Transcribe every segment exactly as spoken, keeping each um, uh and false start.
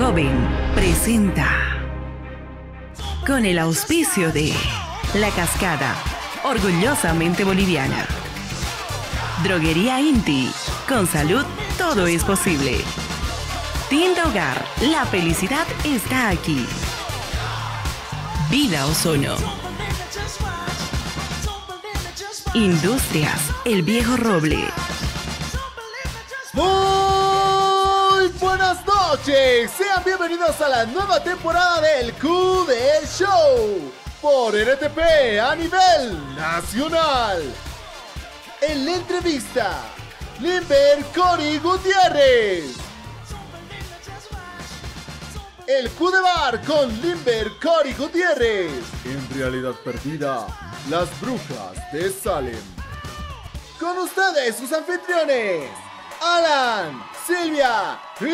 Joven presenta, con el auspicio de La Cascada, orgullosamente boliviana. Droguería Inti, con salud todo es posible. Tienda Hogar, la felicidad está aquí. Vida Ozono. Industrias El Viejo Roble. Muy buenas noches, sean bienvenidos a la nueva temporada del Q D Show por R T P a nivel nacional. En la entrevista, Limber Cory Gutiérrez. El Q de Bar con Limber Cory Gutiérrez. En realidad perdida, las brujas de Salem. Con ustedes sus anfitriones, Alan, Silvia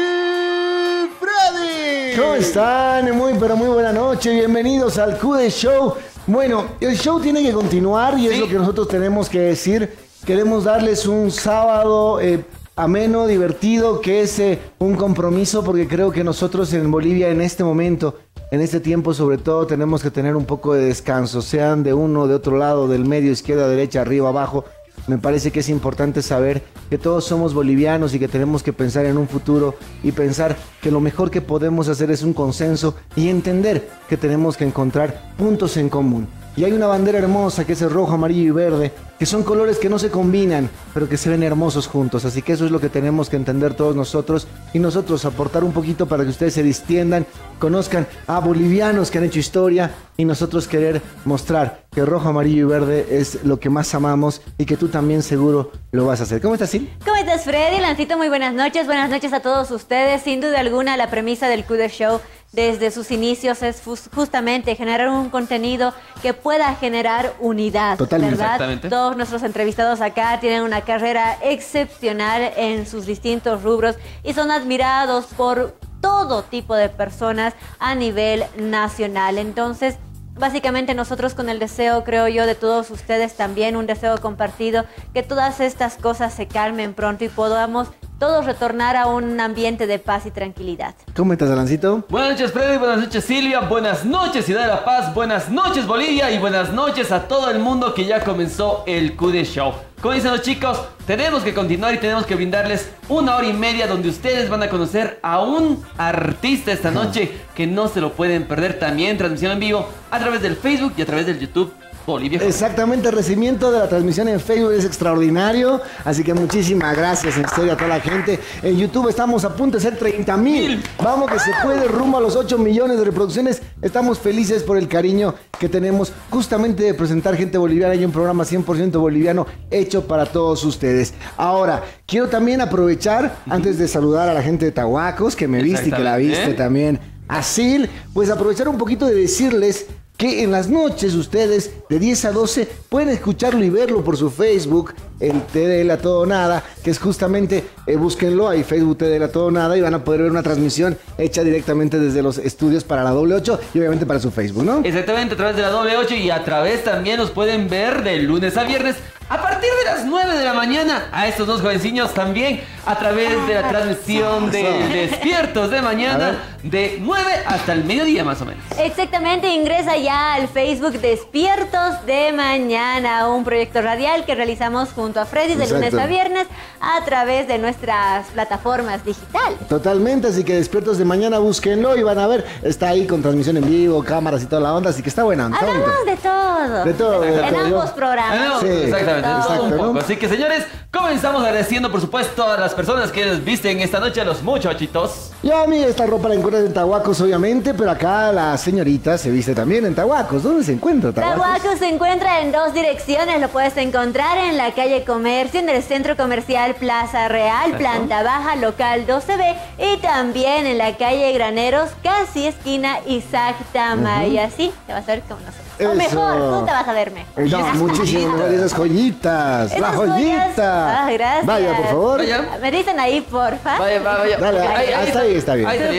y Freddy. ¿Cómo están? Muy pero muy buena noche, bienvenidos al Q D Show. Bueno, el show tiene que continuar y es ¿Sí? lo que nosotros tenemos que decir. Queremos darles un sábado eh, ameno, divertido, que es eh, un compromiso, porque creo que nosotros en Bolivia en este momento, en este tiempo sobre todo, tenemos que tener un poco de descanso, sean de uno, de otro lado, del medio, izquierda, derecha, arriba, abajo. Me parece que es importante saber que todos somos bolivianos y que tenemos que pensar en un futuro y pensar que lo mejor que podemos hacer es un consenso y entender que tenemos que encontrar puntos en común. Y hay una bandera hermosa que es el rojo, amarillo y verde, que son colores que no se combinan, pero que se ven hermosos juntos. Así que eso es lo que tenemos que entender todos nosotros y nosotros aportar un poquito para que ustedes se distiendan, conozcan a bolivianos que han hecho historia y nosotros querer mostrar que rojo, amarillo y verde es lo que más amamos y que tú también seguro lo vas a hacer. ¿Cómo estás, Sil? ¿Cómo estás, Freddy? Lancito, muy buenas noches. Buenas noches a todos ustedes. Sin duda alguna, la premisa del Q D Show desde sus inicios es justamente generar un contenido que pueda generar unidad. Totalmente. ¿Verdad? Exactamente. Todos nuestros entrevistados acá tienen una carrera excepcional en sus distintos rubros y son admirados por todo tipo de personas a nivel nacional. Entonces, básicamente nosotros con el deseo, creo yo, de todos ustedes también, un deseo compartido, que todas estas cosas se calmen pronto y podamos todos retornar a un ambiente de paz y tranquilidad. ¿Cómo estás, Alancito? Buenas noches, Freddy, buenas noches, Silvia, buenas noches, Ciudad de la Paz, buenas noches, Bolivia, y buenas noches a todo el mundo que ya comenzó el Q D Show. Como dicen los chicos, tenemos que continuar y tenemos que brindarles una hora y media donde ustedes van a conocer a un artista esta noche que no se lo pueden perder. También transmisión en vivo a través del Facebook y a través del YouTube Bolivia. Exactamente, el recibimiento de la transmisión en Facebook es extraordinario, así que muchísimas gracias en serio a toda la gente. En YouTube estamos a punto de ser treinta mil, vamos que se puede, rumbo a los ocho millones de reproducciones. Estamos felices por el cariño que tenemos justamente de presentar gente boliviana y un programa cien por ciento boliviano hecho para todos ustedes. Ahora, quiero también aprovechar, uh-huh. antes de saludar a la gente de Tahuacos, que me viste y que la viste también, a Sil, pues aprovechar un poquito de decirles que en las noches ustedes de diez a doce pueden escucharlo y verlo por su Facebook, el T D L A Todo Nada, que es justamente, eh, búsquenlo ahí, Facebook T D L A Todo Nada, y van a poder ver una transmisión hecha directamente desde los estudios para la doble ocho y obviamente para su Facebook, ¿no? Exactamente, a través de la doble ocho y a través también los pueden ver de lunes a viernes a partir de las nueve de la mañana a estos dos jovencillos también a través de la transmisión de Despiertos de mañana de nueve hasta el mediodía más o menos. Exactamente, ingresa ya al Facebook Despiertos de Mañana, un proyecto radial que realizamos junto a Freddy de Exacto. lunes a viernes a través de nuestras plataformas digitales. Totalmente, así que Despiertos de Mañana, búsquenlo y van a ver, está ahí con transmisión en vivo, cámaras y toda la onda, así que está buena. Está Hablamos bonito. de todo. De todo. De en todo. ambos programas. Sí, exactamente. Exacto, un poco. ¿no? Así que, señores, comenzamos agradeciendo, por supuesto, a las personas que nos visten esta noche, a los muchachitos. Yo a mí esta ropa la encuentro en Tahuacos, obviamente, pero acá la señorita se viste también en Tahuacos. ¿Dónde se encuentra Tahuacos? Tahuacos se encuentra en dos direcciones. Lo puedes encontrar en la calle Comercio, en el Centro Comercial Plaza Real, Exacto. planta baja, local doce B, y también en la calle Graneros, casi esquina Isaac Tamaya. Uh-huh. Así te vas a ver como nosotros. Eso. O mejor, tú te vas a verme. No, muchísimo mejor, esas joyitas. Esas la joyita. Ah, gracias. Vaya, por favor. Vaya. Me dicen ahí, porfa. Vaya, vaya, vaya. Dale, ahí, hasta ahí está bien. Ahí está bien.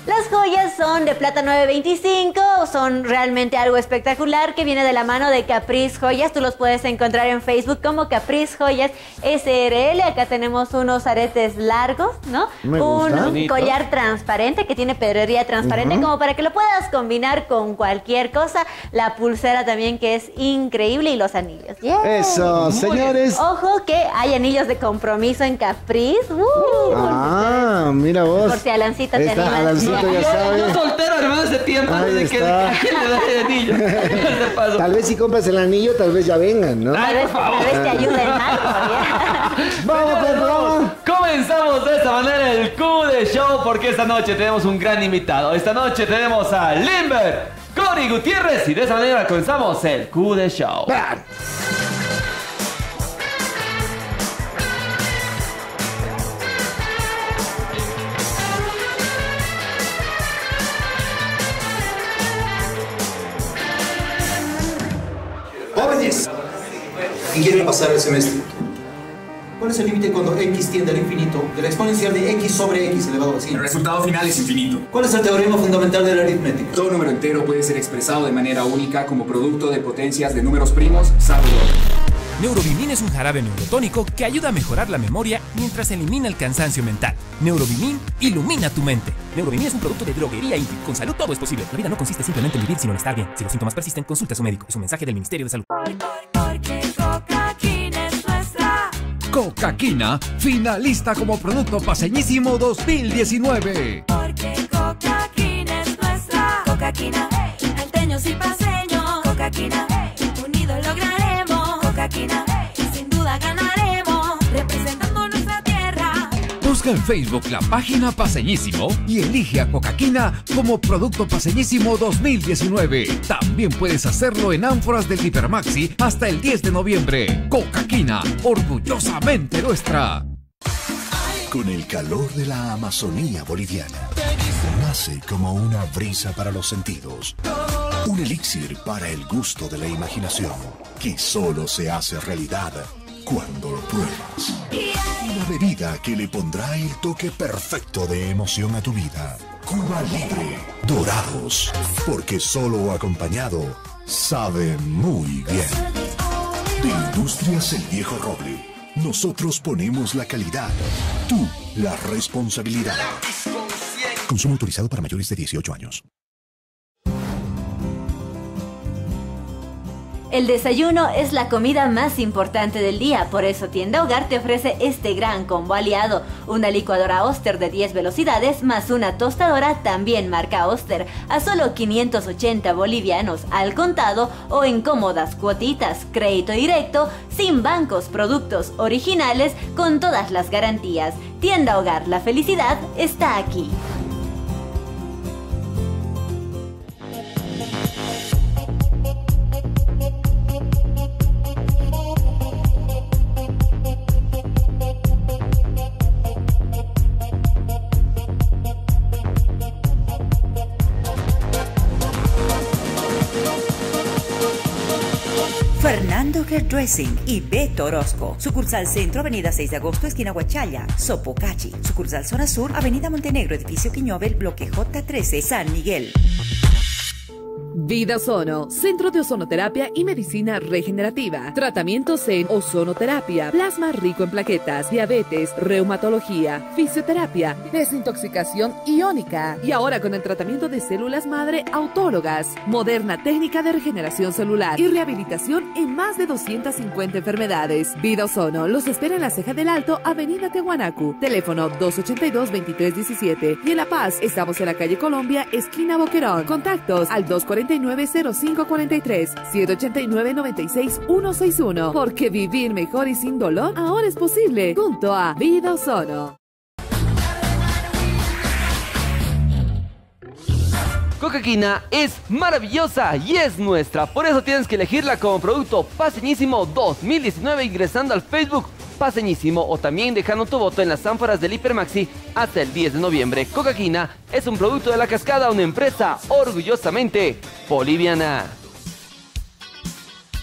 Las joyas son de plata nueve veinticinco, son realmente algo espectacular que viene de la mano de Caprice Joyas. Tú los puedes encontrar en Facebook como Caprice Joyas S R L. Acá tenemos unos aretes largos, ¿no? Me Un gusta. Bonito. collar transparente que tiene pedrería transparente, uh-huh, como para que lo puedas combinar con cualquier cosa. La pulsera también, que es increíble, y los anillos. Yeah. Eso, señores. Ojo que hay anillos de compromiso en Caprice. Uh, Ah, mira vos. Por si Alancita te Está, anima. Alancito ya Yo, sabe. yo soltero, hermano, hace tiempo Ahí desde que, está. que le da el anillo. De paso. Tal vez si compras el anillo, tal vez ya vengan, ¿no? Tal vez, tal vez te ayude en algo. ¿ya? Vamos con el programa. Comenzamos de esta manera el Q de Show, porque esta noche tenemos un gran invitado. Esta noche tenemos a Limber, Cory Gutiérrez, y de esa manera comenzamos el Q de Show. Va. Jóvenes, ¿quién quiere pasar el semestre? ¿Cuál es el límite cuando x tiende al infinito de la exponencial de x sobre x elevado a cien? El resultado final es infinito. ¿Cuál es el teorema fundamental de la aritmética? Todo número entero puede ser expresado de manera única como producto de potencias de números primos, salvo dos. Neurobimin es un jarabe neurotónico que ayuda a mejorar la memoria mientras elimina el cansancio mental. Neurobimin ilumina tu mente. Neurobimin es un producto de droguería Infi. Con salud todo es posible. La vida no consiste simplemente en vivir, sino en estar bien. Si los síntomas persisten, consulta a su médico. Es un mensaje del Ministerio de Salud. Porque Coca-Quina es nuestra. Coca-Quina, finalista como producto paseñísimo dos mil diecinueve. Porque Coca-Quina es nuestra. Coca-Quina, hey. Alteños y paseños. Coca-Quina, hey. Unidos lograremos. Coca-Quina, hey. Sin duda ganaremos. Representando nuestra tierra. Busca en Facebook la página Paseñísimo y elige a Coca-Quina como producto paseñísimo dos mil diecinueve. También puedes hacerlo en ánforas del Hipermaxi hasta el diez de noviembre. Coca-Quina, orgullosamente nuestra. Con el calor de la Amazonía boliviana, nace como una brisa para los sentidos, un elixir para el gusto de la imaginación, que solo se hace realidad cuando lo pruebas. Una bebida que le pondrá el toque perfecto de emoción a tu vida. Cuba Libre, Dorados, porque solo o acompañado sabe muy bien. De Industrias El Viejo Roble, nosotros ponemos la calidad, tú la responsabilidad. Consumo autorizado para mayores de dieciocho años. El desayuno es la comida más importante del día, por eso Tienda Hogar te ofrece este gran combo aliado. Una licuadora Oster de diez velocidades más una tostadora también marca Oster a solo quinientos ochenta bolivianos al contado o en cómodas cuotitas, crédito directo, sin bancos, productos originales con todas las garantías. Tienda Hogar, la felicidad está aquí. Fernando Hairdressing y Beto Orozco. Sucursal Centro, Avenida seis de agosto, esquina Huachalla, Sopocachi. Sucursal Zona Sur, Avenida Montenegro, Edificio Quiñovel, Bloque J trece, San Miguel. Vida Ozono, Centro de Ozonoterapia y Medicina Regenerativa. Tratamientos en ozonoterapia, plasma rico en plaquetas, diabetes, reumatología, fisioterapia, desintoxicación iónica. Y ahora con el tratamiento de células madre autólogas, moderna técnica de regeneración celular y rehabilitación en más de doscientas cincuenta enfermedades. Vida Ozono los espera en la Ceja del Alto, Avenida Tehuanacu. Teléfono dos ochenta y dos, veintitrés diecisiete. Y en La Paz estamos en la calle Colombia, esquina Boquerón. Contactos al dos cuarenta y nueve, cero cinco cuarenta y tres, siete ochenta y nueve, noventa y seis, ciento sesenta y uno. Porque vivir mejor y sin dolor ahora es posible. Junto a Vida Ozono. Coca-Quina es maravillosa y es nuestra. Por eso tienes que elegirla como producto Paseñísimo dos mil diecinueve ingresando al Facebook Paseñísimo o también dejando tu voto en las ánforas del Hipermaxi hasta el diez de noviembre. Coca-Quina es un producto de La Cascada, una empresa orgullosamente boliviana.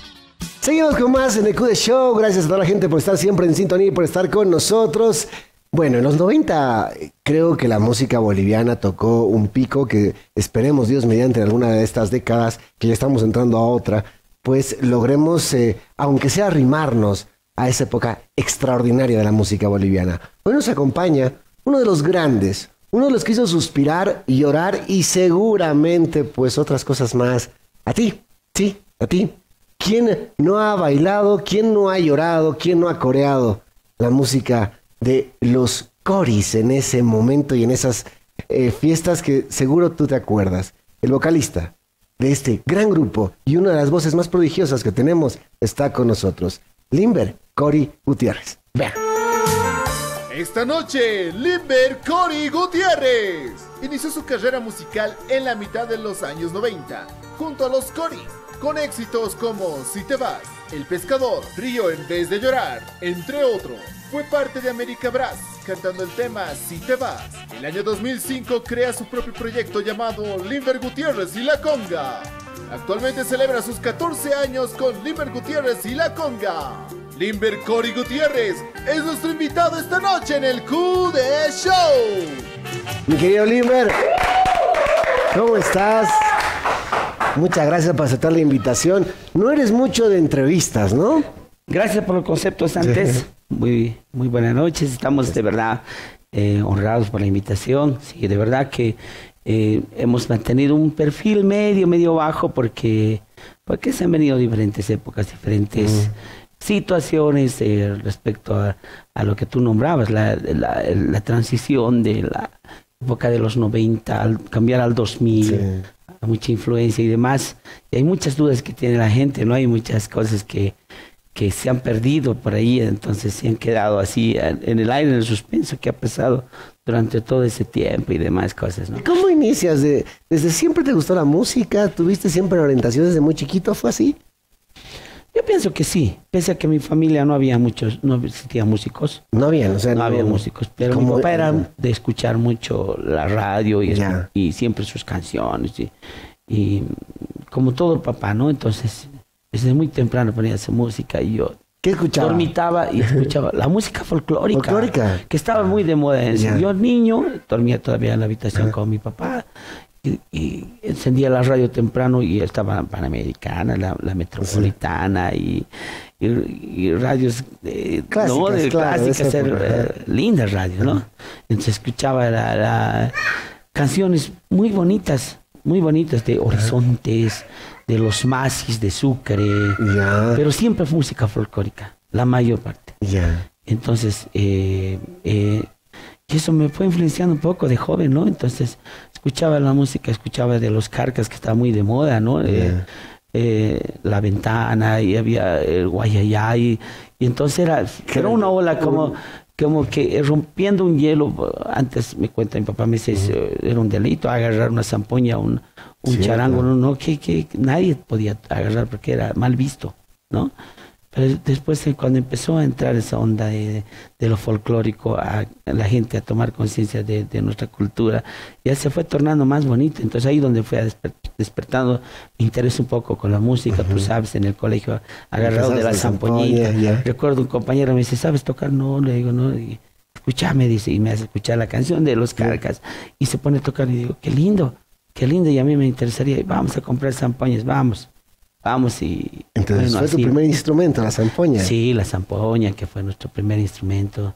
Seguimos con más en el Q de Show. Gracias a toda la gente por estar siempre en sintonía y por estar con nosotros. Bueno, en los noventa creo que la música boliviana tocó un pico que esperemos Dios mediante alguna de estas décadas, que ya estamos entrando a otra, pues logremos, eh, aunque sea arrimarnos a esa época extraordinaria de la música boliviana. Hoy nos acompaña uno de los grandes, uno de los que hizo suspirar, llorar y seguramente pues otras cosas más. A ti, sí, a ti. ¿Quién no ha bailado, quién no ha llorado, quién no ha coreado la música de los coris en ese momento y en esas eh, fiestas que seguro tú te acuerdas? El vocalista de este gran grupo y una de las voces más prodigiosas que tenemos está con nosotros, Limber Cori Gutiérrez. Vean. Esta noche, Limber Cori Gutiérrez inició su carrera musical en la mitad de los años noventa, junto a los Coris, con éxitos como Si te vas, El pescador, Río en vez de llorar, entre otros. Fue parte de América Brass, cantando el tema Si te vas. El año dos mil cinco crea su propio proyecto llamado Limber Gutiérrez y la Conga. Actualmente celebra sus catorce años con Limber Gutiérrez y la Conga. Limber Cori Gutiérrez es nuestro invitado esta noche en el Q D Show. Mi querido Limber, ¿cómo estás? Muchas gracias por aceptar la invitación. No eres mucho de entrevistas, ¿no? Gracias por los conceptos antes. Muy, muy buenas noches. Estamos de verdad eh, honrados por la invitación. Sí, de verdad que eh, hemos mantenido un perfil medio, medio bajo porque, porque se han venido diferentes épocas, diferentes mm. situaciones eh, respecto a, a lo que tú nombrabas, la, la, la transición de la época de los noventa al cambiar al dos mil. Sí. Mucha influencia y demás. Y hay muchas dudas que tiene la gente, ¿no? Hay muchas cosas que, que se han perdido por ahí, entonces se han quedado así en el aire, en el suspenso que ha pasado durante todo ese tiempo y demás cosas, ¿no? ¿Cómo inicias? De, ¿Desde siempre te gustó la música? ¿Tuviste siempre orientación desde muy chiquito? ¿Fue así? Yo pienso que sí, pese a que en mi familia no había muchos, no existían músicos. No había, o sea, no, no había músicos, pero mi papá era de escuchar mucho la radio y, y siempre sus canciones y, y como todo el papá, ¿no? Entonces, desde muy temprano ponía esa música y yo ¿qué escuchaba? Dormitaba y escuchaba la música folclórica, folclórica, que estaba muy de moda. En yo niño dormía todavía en la habitación uh-huh. con mi papá. Y, y encendía la radio temprano y estaba la Panamericana, la, la Metropolitana sí. y, y, y radios eh, clásicas, ¿no? de claro, clásicas, er, eh, lindas radios, ¿no? Entonces escuchaba la, la, canciones muy bonitas, muy bonitas de Horizontes, de los Masis, de Sucre, yeah. pero siempre música folclórica, la mayor parte. Yeah. Entonces, eh, eh, y eso me fue influenciando un poco de joven, ¿no? Entonces escuchaba la música, escuchaba de los Carcas, que está muy de moda, ¿no? Yeah. Eh, eh, la Ventana, y había el Guayayay, y, y entonces era, era una ola como, como que rompiendo un hielo. Antes me cuenta mi papá, me dice, uh-huh. era un delito agarrar una zampoña, un, un sí, charango, claro. no, no que, que nadie podía agarrar porque era mal visto, ¿no? Pero después, cuando empezó a entrar esa onda de, de lo folclórico, a, a la gente a tomar conciencia de, de nuestra cultura, ya se fue tornando más bonito. Entonces ahí donde fue desper, despertando mi interés un poco con la música, uh-huh. tú sabes, en el colegio, agarrado de la zampoñita. Yeah. Recuerdo un compañero me dice, ¿sabes tocar? No, le digo, no. Y, escúchame, dice, y me hace escuchar la canción de los Carcas. Yeah. Y se pone a tocar y digo, qué lindo, qué lindo, y a mí me interesaría, y vamos a comprar zampoñas, vamos. Vamos y... Entonces bueno, fue así, tu primer instrumento, la zampoña. Sí, la zampoña, que fue nuestro primer instrumento.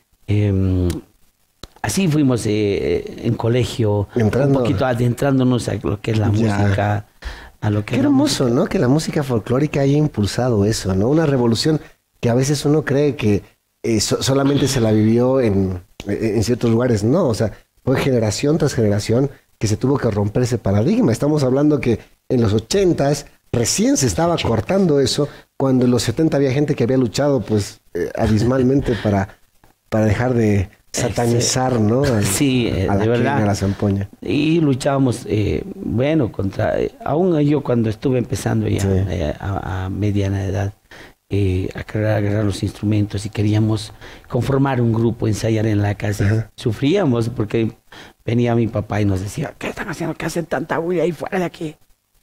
Eh, así fuimos eh, en colegio, Entrando. un poquito adentrándonos a lo que es la ya. música. A lo que Qué hermoso, música. ¿no? Que la música folclórica haya impulsado eso, ¿no? Una revolución que a veces uno cree que eh, so, solamente se la vivió en, en ciertos lugares. No, o sea, fue generación tras generación que se tuvo que romper ese paradigma. Estamos hablando que en los ochentas... recién se estaba cortando eso, cuando en los setenta había gente que había luchado pues eh, abismalmente para, para dejar de satanizar, ¿no? Al, sí, eh, a la de verdad. A la zampoña. Y luchábamos, eh, bueno, contra, eh, aún yo cuando estuve empezando ya sí. eh, a, a mediana edad, eh, a agarrar, agarrar los instrumentos y queríamos conformar un grupo, ensayar en la casa. Uh-huh. Sufríamos porque venía mi papá y nos decía, ¿qué están haciendo? ¿Qué hacen tanta bulla ahí fuera de aquí?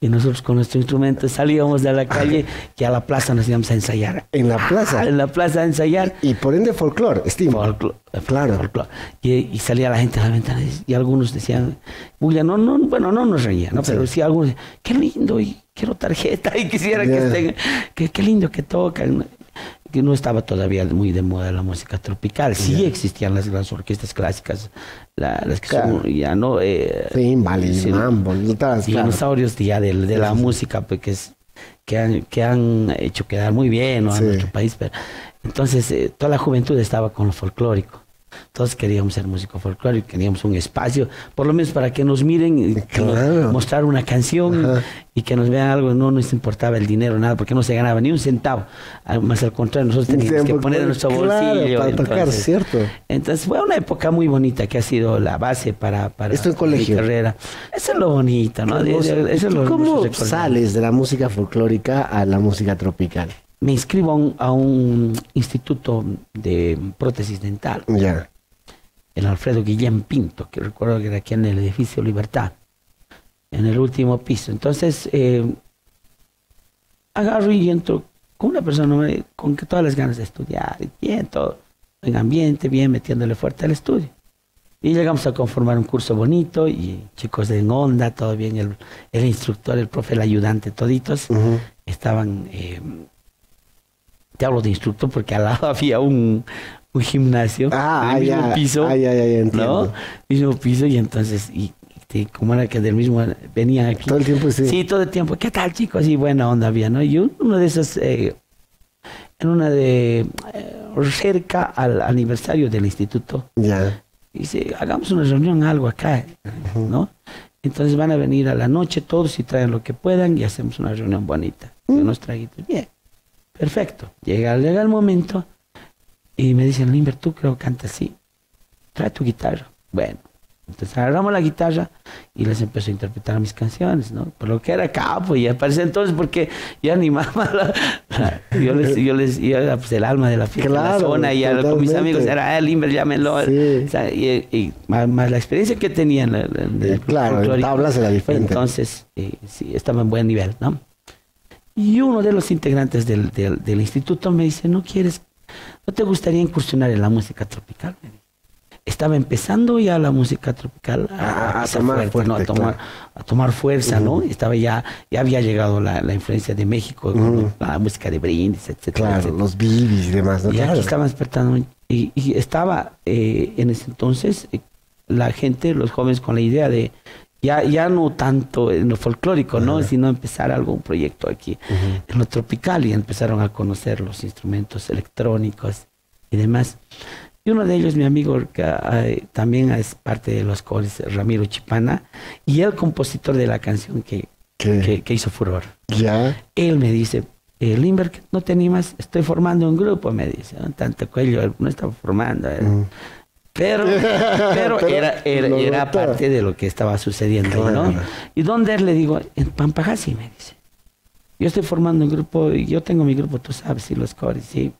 Y nosotros con nuestro instrumento salíamos de la calle y a la plaza nos íbamos a ensayar. ¿En la plaza? En la plaza a ensayar. Y, y por ende folclore, estimo. Folclore, claro. Folclore. Y, y salía la gente a la ventana y, y algunos decían, Bulla, no, no, bueno, no nos reían, ¿no? Sí. Pero sí algunos decían, qué lindo, y quiero tarjeta, y quisiera yeah. que estén, que, qué lindo que tocan. Que no estaba todavía muy de moda la música tropical. Sí yeah. existían las grandes orquestas clásicas, la, las que claro. son ya no... Eh, sí, vale, sí, mambo, todas, dinosaurios claro. ya de, de la sí, música pues, que, es, que, han, que han hecho quedar muy bien, ¿no? Sí. a nuestro país. Pero, entonces, eh, toda la juventud estaba con lo folclórico. Todos queríamos ser músicos folclóricos, queríamos un espacio, por lo menos para que nos miren y claro. mostrar una canción. Ajá. Y que nos vean algo. No nos importaba el dinero, nada, porque no se ganaba ni un centavo. Más al contrario, nosotros teníamos que poner en nuestro bolsillo. Claro, para tocar, entonces, ¿cierto? Entonces fue una época muy bonita que ha sido la base para, para Esto en colegio. mi carrera. Eso es lo bonito, ¿no? De, de, eso es lo, ¿Cómo sales de la música folclórica a la música tropical? Me inscribo a un, a un instituto de prótesis dental. Ya. Yeah. El Alfredo Guillén Pinto, que recuerdo que era aquí en el edificio Libertad, en el último piso. Entonces, eh, agarro y entro con una persona con que todas las ganas de estudiar, bien, todo, en ambiente, bien, metiéndole fuerte al estudio. Y llegamos a conformar un curso bonito, y chicos en onda, todo bien, el, el instructor, el profe, el ayudante, toditos, uh-huh. estaban, eh, te hablo de instructor porque al lado había un... un gimnasio, ah, en el mismo ya, piso, ah, ya, ya, ya, entiendo. ¿no? Mismo piso, y entonces, y, y como era que del mismo, venía aquí. Todo el tiempo, sí. Sí, todo el tiempo. ¿Qué tal, chicos? Así buena onda había, ¿no? Y uno de esos, eh, en una de, eh, cerca al aniversario del instituto, ya. dice, hagamos una reunión, algo acá, uh-huh. ¿no? Entonces van a venir a la noche todos y traen lo que puedan y hacemos una reunión bonita. Uh-huh. Unos traguitos. Bien, perfecto. Llega, llega el momento. Y me dicen, Limber, tú creo que cantas así. Trae tu guitarra. Bueno, entonces agarramos la guitarra y les empezó a interpretar mis canciones, ¿no? Por lo que era capo, y aparece entonces porque yo animaba la, la, yo les, yo les, yo era pues el alma de la fiesta, claro, de la zona, y era, con mis amigos era, eh, Limber, llámenlo. Sí. O sea, y, y más, más la experiencia que tenía en el, en el claro, el tablas era diferente. Entonces, eh, sí, estaba en buen nivel, ¿no? Y uno de los integrantes del, del, del instituto me dice, ¿no quieres ¿No te gustaría incursionar en la música tropical? Estaba empezando ya la música tropical a, a, a, tomar, fuerte, fuerte, ¿no? a, tomar, claro. a tomar fuerza, uh-huh. ¿no? Estaba ya, ya había llegado la, la influencia de México, uh-huh. con la música de Brindis, etcétera. Claro, etcétera. Los bibis y demás, ¿no? Y claro. aquí estaban despertando. Y, y estaba eh, en ese entonces eh, la gente, los jóvenes, con la idea de ya, ya no tanto en lo folclórico, uh-huh. ¿no? Sino empezar algún proyecto aquí uh-huh. en lo tropical, y empezaron a conocer los instrumentos electrónicos y demás. Y uno de ellos, mi amigo, que eh, también es parte de los coros, Ramiro Chipana, y el compositor de la canción que, que, que hizo furor. Ya. Él me dice, eh, Limber, ¿no te animas? Estoy formando un grupo, me dice. ¿No? Tanto Cuello no estaba formando. Eh. Mm. Pero, pero, pero era, era, era parte de lo que estaba sucediendo, claro. ¿no? Y donde él le digo, en Pampajasi, me dice. Yo estoy formando un grupo, y yo tengo mi grupo, tú sabes, y los coros, sí.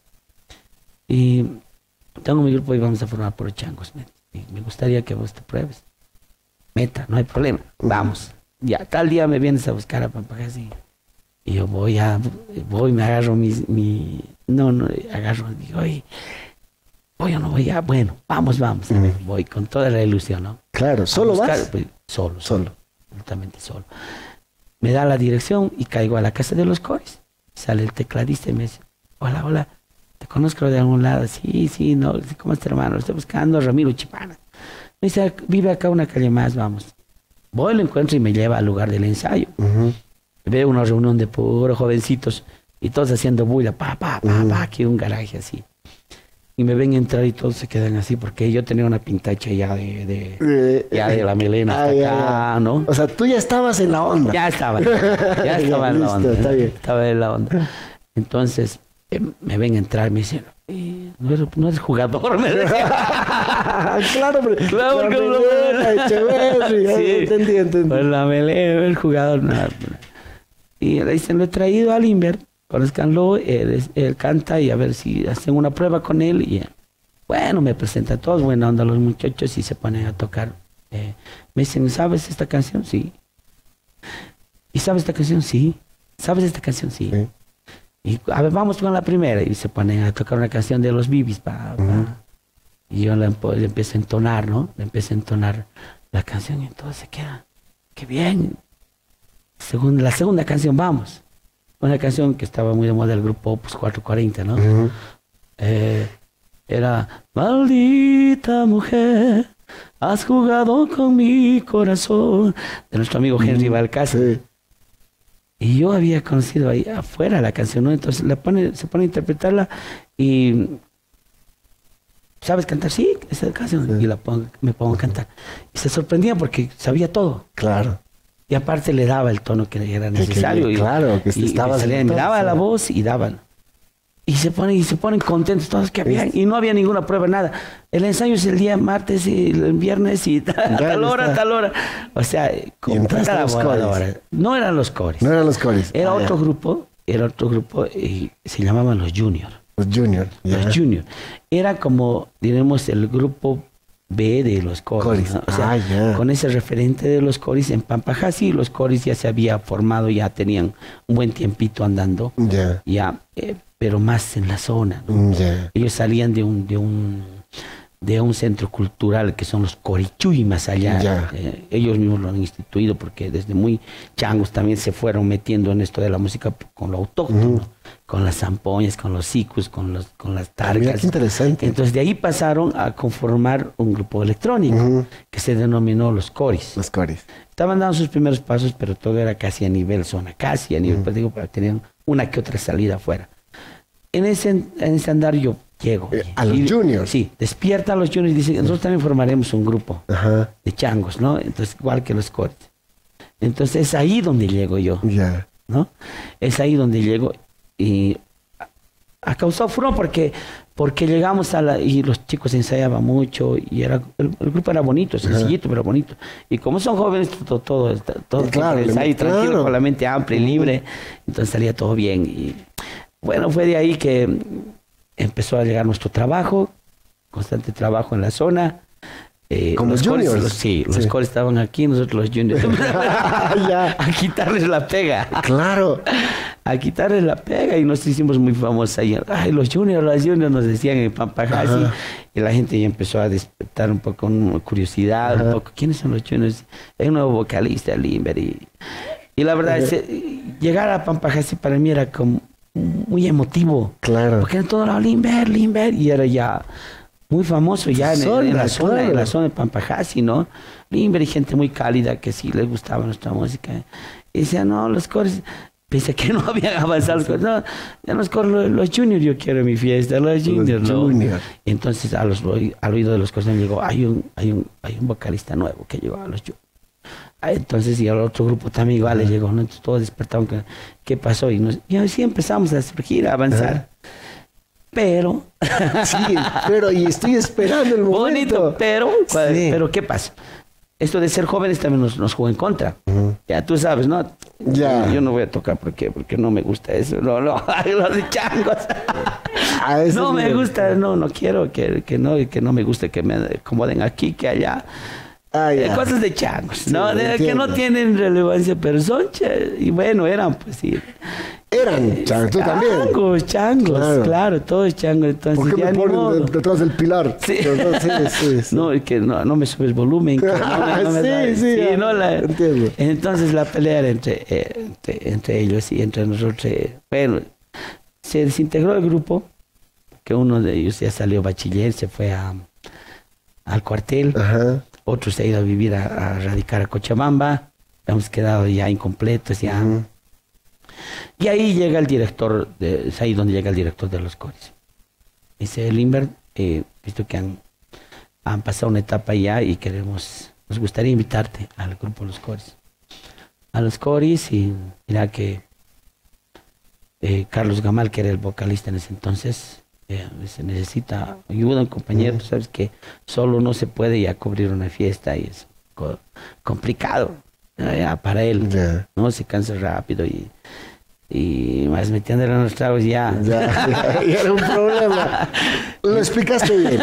Y tengo mi grupo y vamos a formar por changos. Me, me gustaría que vos te pruebes. Meta, no hay problema. Vamos. Ya, tal día me vienes a buscar a Pampajasi. Y yo voy a, voy, me agarro mi, mi no, no, agarro, digo, oye, voy o no voy, ya, bueno, vamos, vamos. Uh-huh. Voy con toda la ilusión, ¿no? Claro, ¿solo buscar, vas? Pues, solo, solo, absolutamente solo. Me da la dirección y caigo a la casa de los coros. Sale el tecladista y me dice, hola, hola. ¿Te conozco de algún lado? Sí, sí, no. ¿Cómo está, hermano? Estoy buscando a Ramiro Chipana. Me dice, vive acá una calle más, vamos. Voy, lo encuentro y me lleva al lugar del ensayo. Uh-huh. Veo una reunión de puros jovencitos y todos haciendo bulla, pa, pa, pa, uh-huh. pa, aquí un garaje así. Y me ven entrar y todos se quedan así, porque yo tenía una pintacha ya de, de, eh, ya de la melena hasta ah, ya, acá, ya. ¿no? O sea, tú ya estabas en la onda. Ya estaba, ya estaba en la Listo, onda. Está bien. Estaba en la onda. Entonces, me ven entrar, me dicen, no eres, no eres jugador, me decían. Claro, pero claro, porque melena, Echeverri, sí, entendí, entendí. Pues la melena, el jugador, nada. Y le dicen, lo he traído a Limber, conozcanlo, él, él canta, y a ver si hacen una prueba con él. Y bueno, me presenta a todos, buena onda los muchachos, y se ponen a tocar. Eh, me dicen, ¿sabes esta canción? Sí. ¿Y sabes esta canción? Sí. ¿Sabes esta canción? Sí. sí. Y a ver, vamos con la primera. Y se ponen a tocar una canción de los Bibis. Pa, pa. Uh-huh. Y yo le, le empiezo a entonar, ¿no? Le empiezo a entonar la canción y entonces se queda. ¡Qué bien! Segunda, la segunda canción, vamos. Una canción que estaba muy de moda del grupo Opus cuatrocientos cuarenta, ¿no? Uh-huh. eh, era Maldita mujer, has jugado con mi corazón, de nuestro amigo Henry uh-huh. Balcázar. Sí. Y yo había conocido ahí afuera la canción, ¿no? Entonces le pone, se pone a interpretarla y... ¿Sabes cantar? Sí, esa canción. Sí. Y la pongo, me pongo a cantar. Y se sorprendía porque sabía todo. Claro. Y aparte le daba el tono que era necesario. Que, que, claro, que y, estaba... Y salía, me daba la voz y daban. Y se ponen, y se ponen contentos todos que habían. Y no había ninguna prueba, nada. El ensayo es el día martes y el viernes y tal, tal hora, tal hora. O sea, completa la voladora. No eran los cores. No eran los cores. Era ah, otro ya. grupo, era otro grupo y se llamaban los Junior. Los Junior. Yeah. Los Junior. Era como, diremos, el grupo B de los coris. ¿No? O sea, ah, yeah. con ese referente de los coris en Pampajasi, los coris ya se había formado, ya tenían un buen tiempito andando. Yeah. Ya, eh, pero más en la zona, ¿no? Yeah. Ellos salían de un, de un de un centro cultural que son los Corichuy más allá. Yeah. Eh, ellos mismos lo han instituido porque desde muy changos también se fueron metiendo en esto de la música con lo autóctono, uh-huh. con las zampoñas, con los sicus, con, los, con las targas. Mira, qué interesante. Entonces de ahí pasaron a conformar un grupo electrónico uh-huh. que se denominó los Coris. Los Coris. Estaban dando sus primeros pasos, pero todo era casi a nivel zona, casi a nivel, uh-huh. pues digo, tenían una que otra salida afuera. En ese, en ese andar yo llego. Eh, a los y, juniors. Sí, despierta a los juniors y dice, nosotros también formaremos un grupo Ajá. de changos, ¿no? Entonces, igual que los coris. Entonces es ahí donde llego yo, yeah. ¿no? Es ahí donde llego y ha causado furor porque, porque llegamos a la... y los chicos ensayaban mucho y era el, el grupo era bonito, sencillito, pero bonito. Y como son jóvenes, todo, todo, todo, todo claro, el ensayo claro. tranquilo, con la mente amplia y libre, entonces salía todo bien. Y bueno, fue de ahí que empezó a llegar nuestro trabajo, constante trabajo en la zona. Eh, Como los juniors. Coris, los, sí, los sí. coris estaban aquí, nosotros los juniors. A quitarles la pega. Claro. A quitarles la pega y nos hicimos muy famosos ahí. Ay, los juniors, los juniors nos decían en Pampajasi. Y la gente ya empezó a despertar un poco con curiosidad. Un poco, ¿quiénes son los juniors? Hay un nuevo vocalista, Limber. Y, y la verdad, es, llegar a Pampajasi para mí era como muy emotivo. Claro. Porque en todo lado, Limber, Limber. Y era ya... muy famoso ya en, zona, en la zona, claro. en la zona de Pampajasi, ¿no? Limber y gente muy cálida que sí les gustaba nuestra música. Y decían, no, los coros, pensé que no habían avanzado los coros. No, ya los coros, los, los juniors, yo quiero mi fiesta, los juniors, los ¿no? Junior. Entonces a los, al oído de los coros me llegó, hay un, hay un, hay un vocalista nuevo que llegó a los juniors. Entonces y al otro grupo también igual le llegó, ¿no? Entonces todos despertaron, ¿qué, qué pasó? Y, nos, y así empezamos a surgir, a avanzar. Ajá. Pero... sí, pero y estoy esperando el momento. Bonito, pero, sí. pero ¿qué pasa? Esto de ser jóvenes también nos, nos jugó en contra. Uh-huh. Ya tú sabes, ¿no? Ya. Yo no voy a tocar porque, porque no me gusta eso. No, no, los de changos. No me gusta, no, no quiero que, que, no, que no me guste que me acomoden aquí, que allá. Ah, eh, cosas de changos, sí, ¿no? De, que no tienen relevancia, pero son ch- y bueno, eran pues sí. Eran eh, changos, tú también. Changos, changos, claro, claro todos changos. Entonces, ¿por qué ya me ponen de, detrás del pilar? Sí. No, sí, sí, sí. No, que no, no me subes volumen. Que no me, no me sí, da, sí, sí, ya, no la, entiendo. Entonces la pelea era entre, eh, entre, entre ellos y entre nosotros. Eh, bueno, se desintegró el grupo, que uno de ellos ya salió bachiller, se fue a, al cuartel. Ajá. Otro se ha ido a vivir, a, a radicar a Cochabamba. Hemos quedado ya incompletos, ya. Uh-huh. Y ahí llega el director, de, es ahí donde llega el director de los coris. Dice, Limber, eh, visto que han, han pasado una etapa ya y queremos, nos gustaría invitarte al grupo de los coris. A los coris y mira que eh, Carlos Gamal, que era el vocalista en ese entonces, Eh, se necesita ayuda, un compañero, uh-huh. Sabes que solo no se puede ya cubrir una fiesta y es co- complicado ¿no? Ya para él, yeah. ¿no? Se cansa rápido y, y más metiéndole en los tragos ya. Ya, ya, ya era un problema. Lo explicaste bien.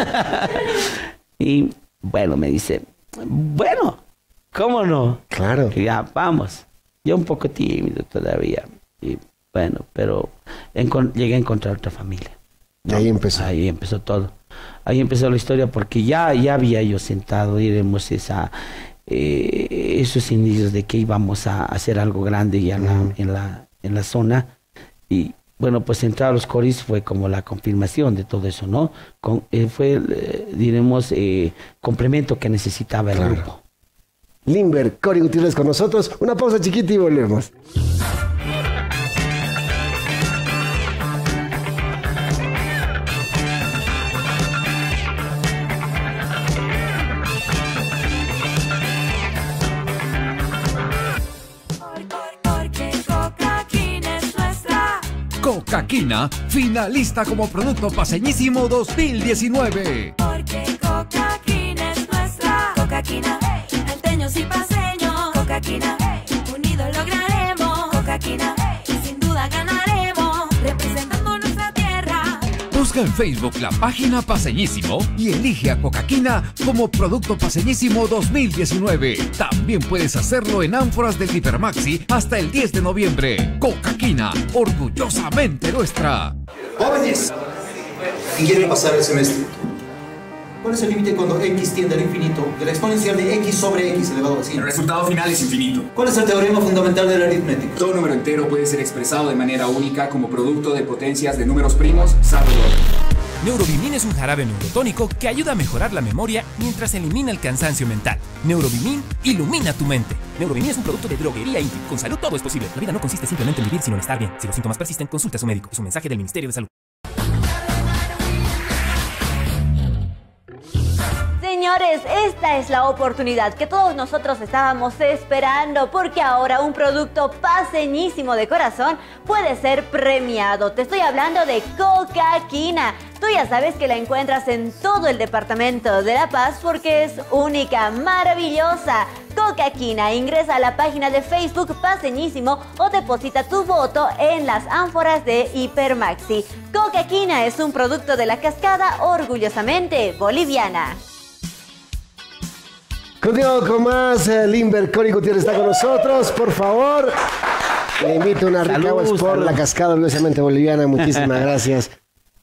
Y bueno, me dice, bueno, ¿cómo no? Claro. Que ya, vamos. Yo un poco tímido todavía. Y bueno, pero encon- llegué a encontrar otra familia. Y ahí empezó. Ahí empezó todo. Ahí empezó la historia porque ya, ya había yo sentado, diremos, esa, eh, esos indicios de que íbamos a hacer algo grande ya en, la, en, la, en la zona. Y bueno, pues entrar a los coris fue como la confirmación de todo eso, ¿no? Con, eh, fue, eh, diremos, eh, complemento que necesitaba el Claro. grupo. Limber, Cory Gutiérrez con nosotros. Una pausa chiquita y volvemos. Porque Coca-Quina es nuestra. Coca-Quina, finalista como producto paseñísimo dos mil diecinueve. Porque Coca-Quina es nuestra. Coca-Quina, alteños y paseños. Coca-Quina, unidos lograremos. Coca-Quina, sin duda ganaremos. Representando nuestra tierra. Busca en Facebook la página Paseñísimo y elige a Coca-Quina como producto paseñísimo dos mil diecinueve. También puedes hacerlo en ánforas del Hipermaxi hasta el diez de noviembre. Coca-Quina, orgullosamente nuestra. Jóvenes, ¿quién quiere pasar el semestre? ¿Cuál es el límite cuando x tiende al infinito de la exponencial de x sobre x elevado a cien? El resultado final es infinito. ¿Cuál es el teorema fundamental de la aritmética? Todo número entero puede ser expresado de manera única como producto de potencias de números primos, salvo dos. Neurobimin es un jarabe neurotónico que ayuda a mejorar la memoria mientras elimina el cansancio mental. Neurobimin ilumina tu mente. Neurobimin es un producto de droguería Infi. Con salud todo es posible. La vida no consiste simplemente en vivir, sino en estar bien. Si los síntomas persisten, consulte a su médico. Es un mensaje del Ministerio de Salud. Señores, esta es la oportunidad que todos nosotros estábamos esperando, porque ahora un producto paseñísimo de corazón puede ser premiado. Te estoy hablando de Coca-Quina. Tú ya sabes que la encuentras en todo el departamento de La Paz porque es única, maravillosa. Coca-Quina, ingresa a la página de Facebook Paseñísimo o deposita tu voto en las ánforas de Hipermaxi. Coca-Quina es un producto de La Cascada, orgullosamente boliviana. Continuamos con más. eh, Limber, Cory Gutiérrez está con nosotros. Por favor, le invito a una rica agua Salud, Sport, salud. La Cascada, orgullosamente boliviana. Muchísimas gracias.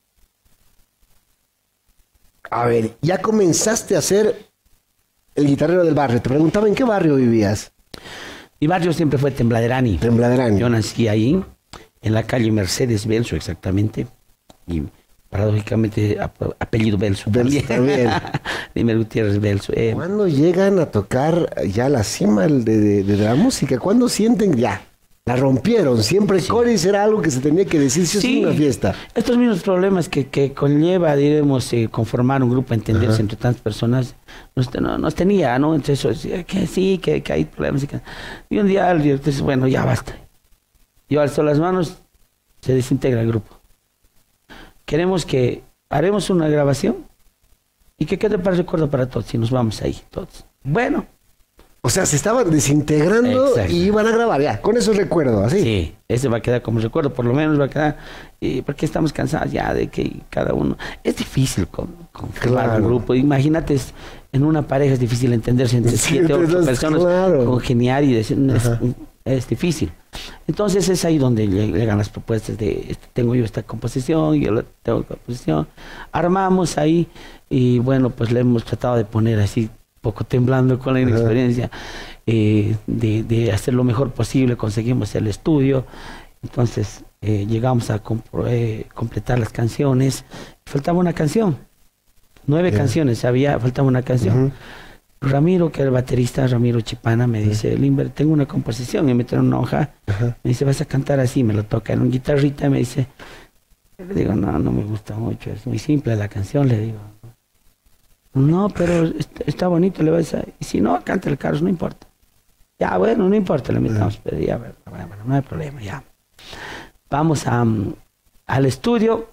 A ver, ya comenzaste a ser el guitarrero del barrio. Te preguntaba en qué barrio vivías. Mi barrio siempre fue Tembladerani. Tembladerani. Yo nací ahí, en la calle Mercedes Belso, exactamente. Y paradójicamente ap- apellido Belso, Belso también. Limber Gutiérrez Belso. Eh, ¿Cuándo llegan a tocar ya la cima de, de- de la música? ¿Cuándo sienten ya? La rompieron. Siempre Cory era algo que se tenía que decir si Sí. es una fiesta. Estos mismos problemas que, que conlleva, diremos, eh, conformar un grupo, entenderse Ajá. entre tantas personas, nos, no- nos tenía, ¿no? Entre eso, decía que sí, que, que hay problemas. Y, que- y un día el director dice, bueno, ya basta. Yo alzo las manos, se desintegra el grupo. Queremos que haremos una grabación y que quede para recuerdo para todos y nos vamos ahí, todos. Bueno. O sea, se estaban desintegrando Exacto. y iban a grabar ya. Con eso recuerdo, así. Sí, ese va a quedar como recuerdo, por lo menos va a quedar, eh, porque estamos cansados ya de que cada uno... Es difícil con, conformar Claro. un grupo, imagínate, es- en una pareja es difícil entenderse entre Sí, siete o entre ocho dos, personas, claro. congeniar y decir, es, Ajá. es difícil. Entonces es ahí donde lle- llegan las propuestas de, este, tengo yo esta composición, yo la tengo composición, armamos ahí y bueno, pues le hemos tratado de poner así, poco temblando con la inexperiencia, eh, de, de hacer lo mejor posible, conseguimos el estudio, entonces eh, llegamos a compro- eh, completar las canciones, faltaba una canción, nueve Ya. canciones, había, faltaba una canción. Ujú. Ramiro, que era el baterista, Ramiro Chipana, me dice, Limber, tengo una composición, y me trae una hoja, Ajá. me dice, vas a cantar así, me lo toca en un guitarrita, me dice, le digo, no, no me gusta mucho, es muy simple la canción, le digo. No, pero está, está bonito, le vas a... Y si no, canta el Carlos, no importa. Ya, bueno, no importa, le metamos, pero ya, bueno, bueno, no hay problema, ya. Vamos a, mm, al estudio,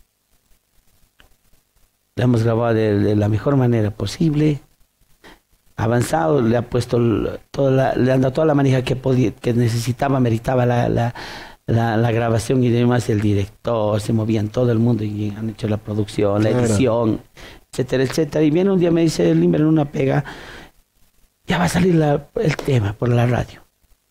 le hemos grabado de, de la mejor manera posible, avanzado, le ha puesto l- toda la, le han dado toda la manija que podía, que necesitaba, meritaba la, la, la, la grabación y demás, el director, se movían todo el mundo y han hecho la producción, la Claro. edición, etcétera, etcétera. Y viene un día me dice, Limber, en una pega, ya va a salir la- el tema por la radio.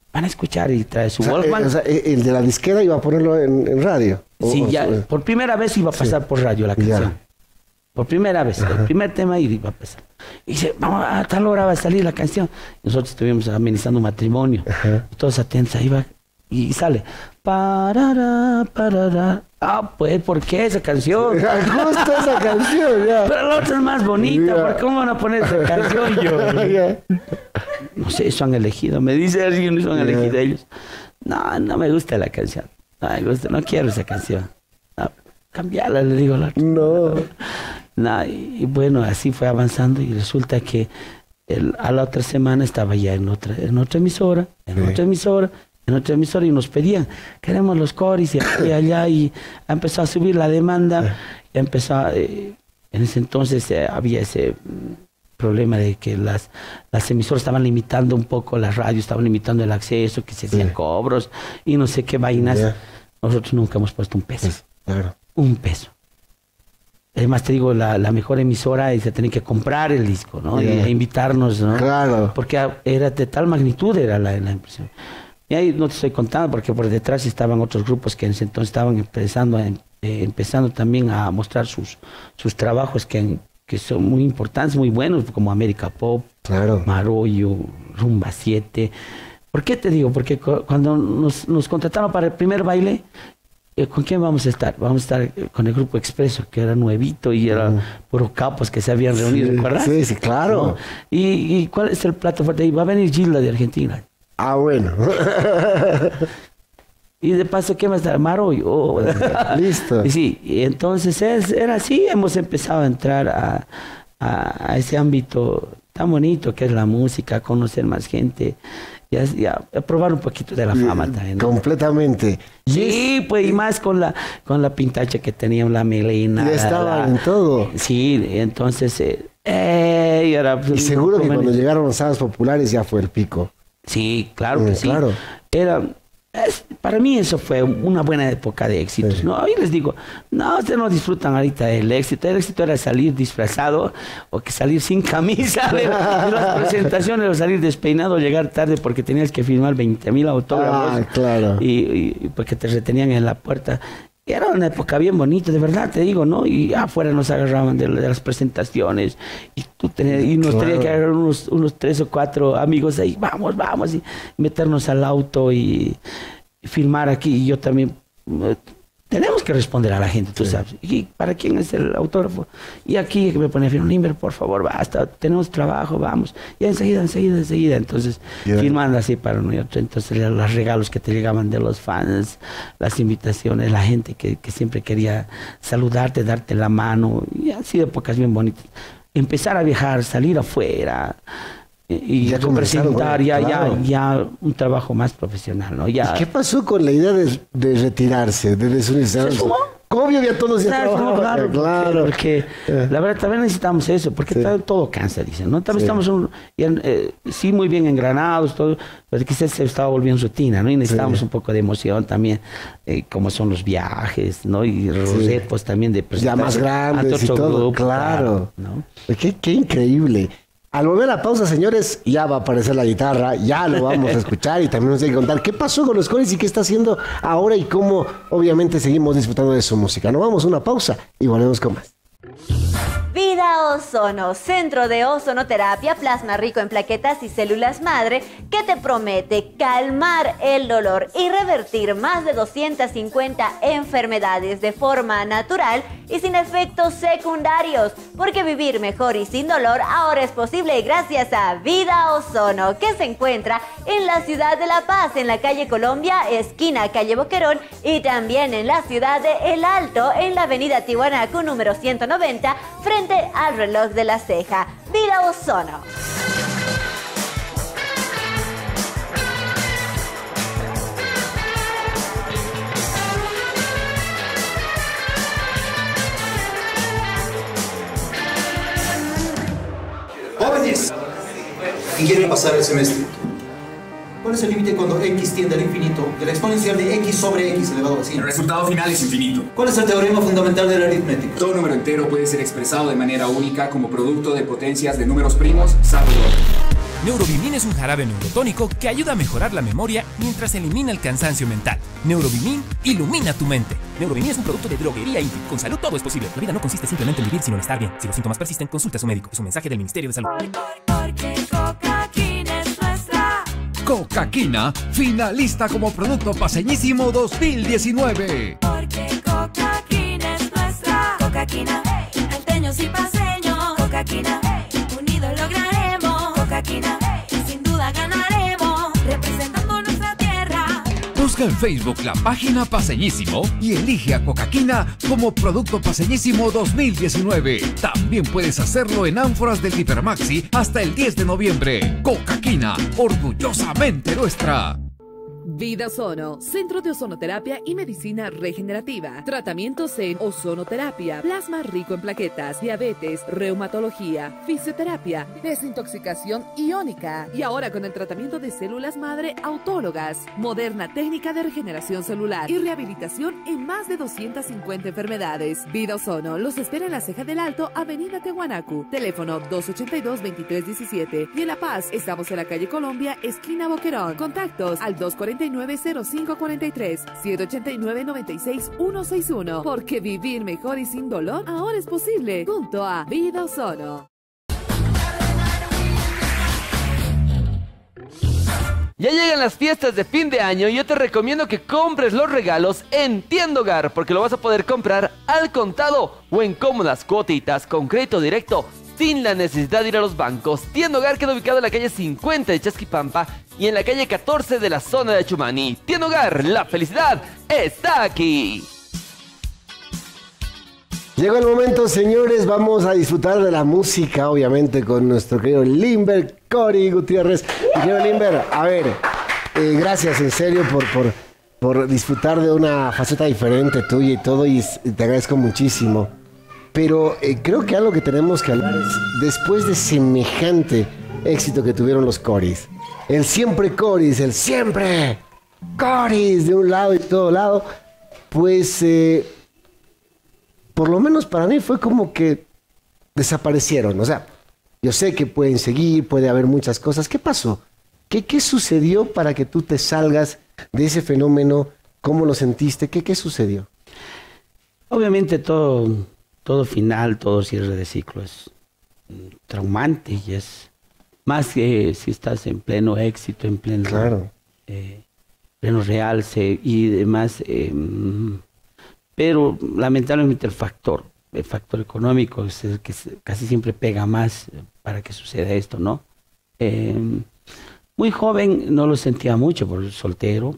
van a escuchar y trae su O sea, Walkman. eh, o sea, eh, el de la disquera iba a ponerlo en, en radio. O- Sí, o- ya, o- por primera vez iba a pasar Sí. por radio la canción. Ya. Por primera vez, el primer tema iba a pasar. Y dice, vamos, a tal hora va a salir la canción. Nosotros estuvimos amenizando un matrimonio. Y todos atentos, ahí va. Y sale. Parará, parará. Ah, pues, ¿por qué esa canción? Justo esa canción, ya. Pero la otra es más bonita, Ya. ¿por qué van a poner esa canción? Yo, Ya. no sé, eso han elegido. Me dice alguien, eso han Ya. elegido ellos. No, no me gusta la canción. No me gusta, no quiero esa canción. No, cambiarla, le digo al otro. No. No, y, y bueno, así fue avanzando y resulta que el- a la otra semana estaba ya en otra, en otra emisora, en Sí. otra emisora, en otra emisora y nos pedían, queremos los coris y aquí y allá y empezó a subir la demanda, y empezó a, eh, en ese entonces eh, había ese mm, problema de que las, las emisoras estaban limitando un poco, las radios estaban limitando el acceso, que se hacían Sí. cobros y no sé qué vainas. Ya. Nosotros nunca hemos puesto un peso, Claro. un peso. Además te digo, la, la mejor emisora y se tenía que comprar el disco, ¿no? Ya. Y, e invitarnos, ¿no? Claro. Porque a- era de tal magnitud era la, la impresión. Y ahí no te estoy contando porque por detrás estaban otros grupos que en ese entonces estaban empezando, a, em- eh, empezando también a mostrar sus, sus trabajos que, que son muy importantes, muy buenos, como América Pop, Claro. Marollo, Rumba siete. ¿Por qué te digo? Porque cu- cuando nos, nos contrataron para el primer baile, eh, ¿con quién vamos a estar? Vamos a estar eh, con el grupo Expreso, que era nuevito y era puro capos que se habían reunido, Sí, ¿recuerdas? sí, sí, claro. ¿No? ¿Y, ¿Y cuál es el plato fuerte? Y va a venir Gilda de Argentina. Ah, bueno. Y de paso, ¿qué más da? Marollo. Oh, Listo. y sí, y entonces es, era así, hemos empezado a entrar a, a, a ese ámbito tan bonito que es la música, a conocer más gente y a, y a- a probar un poquito de la fama también, ¿no? Completamente. Sí, pues y más con la con la pintacha que tenía la melena. Ya la- estaban la- en todo. Sí, entonces eh, eh, y era, pues, Y seguro que como cuando en- llegaron los sábados populares ya fue el pico. Sí, claro que Mm, sí. claro. Era, es- para mí eso fue una buena época de éxitos. Sí. ¿No? Hoy les digo, no, ustedes no disfrutan ahorita del éxito. El éxito era salir disfrazado o que salir sin camisa de, de las presentaciones o salir despeinado o llegar tarde porque tenías que firmar veinte mil autógrafos. Ah, claro. Y, y- y porque te retenían en la puerta. Era una época bien bonita, de verdad te digo, ¿no? Y afuera nos agarraban de, de las presentaciones y, tú tenías- y nos Claro. tenía que agarrar unos, unos tres o cuatro amigos ahí, vamos, vamos, y meternos al auto y, y filmar aquí. Y yo también, eh, tenemos que responder a la gente, tú sabes. ¿Y para quién es el autógrafo? Y aquí me ponía, Nimber, por favor, basta, tenemos trabajo, vamos. Y enseguida, enseguida, enseguida. Entonces, Ya. firmando así para nosotros. Entonces, ya los regalos que te llegaban de los fans, las invitaciones, la gente que, que siempre quería saludarte, darte la mano. Y han sido épocas bien bonitas. Empezar a viajar, salir afuera y, y Ya comenzaron, representar bueno, ya, claro. ya, ya un trabajo más profesional, ¿no? Ya, ¿Y qué pasó con la idea de, de retirarse, de desunirse? ¿Se fumó? Obvio, ya todos ya Claro, trabajaban. claro, Claro. porque, porque la verdad también necesitamos eso, porque Sí. todo, todo cansa, dicen, ¿no? También Sí. estamos un- ya, eh, sí muy bien engranados, todo, pero quizás se estaba volviendo rutina, ¿no? Y necesitamos Sí. un poco de emoción también, eh, como son los viajes, ¿no? Y los retos también de Ya presentar más grandes ante y otro todo, grupo, claro. ¿no? Qué, qué increíble. Al volver a la pausa, señores, ya va a aparecer la guitarra, ya lo vamos a escuchar y también nos tiene que contar qué pasó con los coris y qué está haciendo ahora y cómo obviamente seguimos disfrutando de su música. Nos vamos a una pausa y volvemos con más. Vida Ozono, centro de ozonoterapia, plasma rico en plaquetas y células madre, que te promete calmar el dolor y revertir más de doscientas cincuenta enfermedades de forma natural y sin efectos secundarios. Porque vivir mejor y sin dolor ahora es posible gracias a Vida Ozono, que se encuentra en la ciudad de La Paz, en la calle Colombia, esquina calle Boquerón, y también en la ciudad de El Alto, en la avenida Tiwanaku número ciento noventa, frente al reloj de la ceja. Vida Ozono. Jóvenes, ¿quién quiere pasar el semestre? ¿Cuál es el límite cuando x tiende al infinito de la exponencial de x sobre x elevado a cien? El resultado final es infinito. ¿Cuál es el teorema fundamental de la aritmética? Todo número entero puede ser expresado de manera única como producto de potencias de números primos, salvo el orden. Neurobimin es un jarabe neurotónico que ayuda a mejorar la memoria mientras elimina el cansancio mental. Neurobimin ilumina tu mente. Neurobimin es un producto de droguería Infi. Con salud todo es posible. La vida no consiste simplemente en vivir, sino en estar bien. Si los síntomas persisten, consulta a su médico. Es un mensaje del Ministerio de Salud. Porque Coca-Quina es nuestra. Coca-Quina, finalista como producto paseñísimo dos mil diecinueve. Porque Coca-Quina es nuestra. Coca-Quina, hey. Alteños y paseños. Coca-Quina, hey. Unidos lograremos. Coca-Quina, hey. Sin duda ganaremos. Representando nuestra tierra. Busca en Facebook la página Paseñísimo y elige a Coca-Quina como producto paseñísimo dos mil diecinueve. También puedes hacerlo en ánforas del Hipermaxi hasta el diez de noviembre. Coca-Quina, orgullosamente nuestra. Vida Ozono, Centro de Ozonoterapia y Medicina Regenerativa. Tratamientos en ozonoterapia, plasma rico en plaquetas, diabetes, reumatología, fisioterapia, desintoxicación iónica. Y ahora con el tratamiento de células madre autólogas, moderna técnica de regeneración celular y rehabilitación en más de doscientas cincuenta enfermedades. Vida Ozono los espera en la Ceja del Alto, Avenida Tehuanacu. Teléfono dos ochenta y dos, veintitrés diecisiete. Y en La Paz estamos en la calle Colombia, esquina Boquerón. Contactos al dos cuarenta y nueve, cero cinco cuarenta y tres, siete ochenta y nueve, noventa y seis, ciento sesenta y uno. Porque vivir mejor y sin dolor ahora es posible. Junto a Vida Ozono. Ya llegan las fiestas de fin de año y yo te recomiendo que compres los regalos en Tienda Hogar, porque lo vas a poder comprar al contado o en cómodas cuotitas con crédito directo sin la necesidad de ir a los bancos. Tienda Hogar queda ubicado en la calle cincuenta de Chasquipampa y en la calle catorce de la zona de Chumani. Tienda Hogar, la felicidad está aquí. Llegó el momento, señores, vamos a disfrutar de la música, obviamente, con nuestro querido Limber, Cory Gutiérrez. Mi querido Limber, a ver, eh, gracias en serio por, por, por disfrutar de una faceta diferente tuya y todo, y te agradezco muchísimo. Pero eh, creo que algo que tenemos que hablar es, después de semejante éxito que tuvieron los Corys, el siempre Corys, el siempre Corys de un lado y de todo lado, pues... Eh, por lo menos para mí fue como que desaparecieron. O sea, yo sé que pueden seguir, puede haber muchas cosas. ¿Qué pasó? ¿Qué, qué sucedió para que tú te salgas de ese fenómeno? ¿Cómo lo sentiste? ¿Qué, qué sucedió? Obviamente todo, todo final, todo cierre de ciclo es traumante y es más que si estás en pleno éxito, en pleno, claro. eh, pleno realce y demás... Eh, pero lamentablemente el factor, el factor económico es el que casi siempre pega más para que suceda esto, ¿no? Eh, muy joven no lo sentía mucho, por soltero,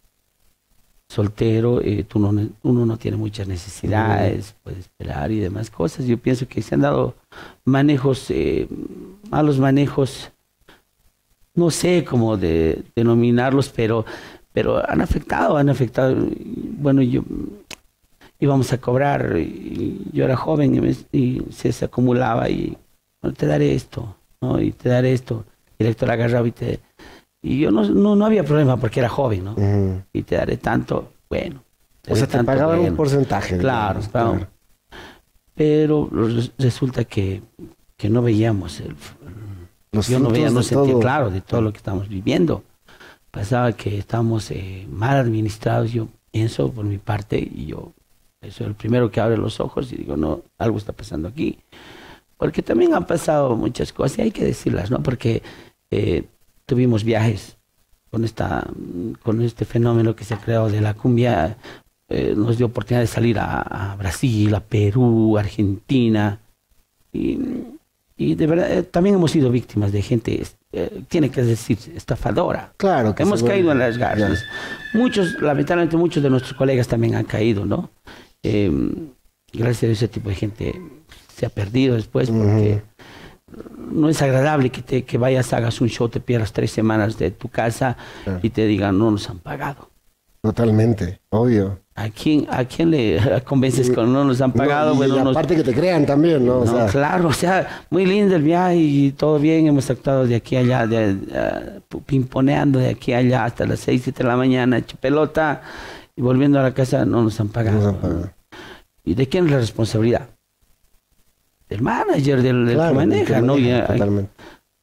soltero, eh, tú no, uno no tiene muchas necesidades, puede esperar y demás cosas. Yo pienso que se han dado manejos, eh, malos manejos, no sé cómo de, denominarlos, pero, pero han afectado, han afectado. Bueno, yo... íbamos a cobrar, y yo era joven y, me, y se, se acumulaba y bueno, te daré esto, ¿no? Y te daré esto. El director agarraba y te... Y yo no, no, no había problema porque era joven, ¿no? Uh-huh. Y te daré tanto, bueno. O sea, te tanto, pagaban bueno. un porcentaje. Claro, claro. claro. Pero resulta que, que no veíamos el... Los yo no veía, no sentía todo. claro de todo lo que estamos viviendo. Pasaba que estábamos eh, mal administrados, yo pienso por mi parte, y yo... Eso es el primero que abre los ojos y digo, no, algo está pasando aquí. Porque también han pasado muchas cosas y hay que decirlas, ¿no? Porque eh, tuvimos viajes con, esta, con este fenómeno que se ha creado de la cumbia. Eh, nos dio oportunidad de salir a, a Brasil, a Perú, Argentina. Y, y de verdad, eh, también hemos sido víctimas de gente, eh, tiene que decir, estafadora. Claro que hemos caído vuelve. en las garras. Muchos, lamentablemente, muchos de nuestros colegas también han caído, ¿no? Eh, gracias a Dios, ese tipo de gente se ha perdido después porque uh-huh. no es agradable que, te, que vayas, hagas un show, te pierdas tres semanas de tu casa claro. y te digan no nos han pagado. Totalmente, obvio. ¿A quién, a quién le convences con no nos han pagado? No, y bueno, nos... aparte que te crean también, ¿no? O no sea... Claro, o sea, muy lindo el viaje y todo bien, hemos actuado de aquí a allá, de, uh, pimponeando de aquí a allá hasta las seis, siete de la mañana, hecho pelota. Y volviendo a la casa no nos han pagado. No nos han pagado. ¿Y de quién es la responsabilidad? Del manager, del, del claro, que maneja, del que ¿no? maneja, Y, totalmente.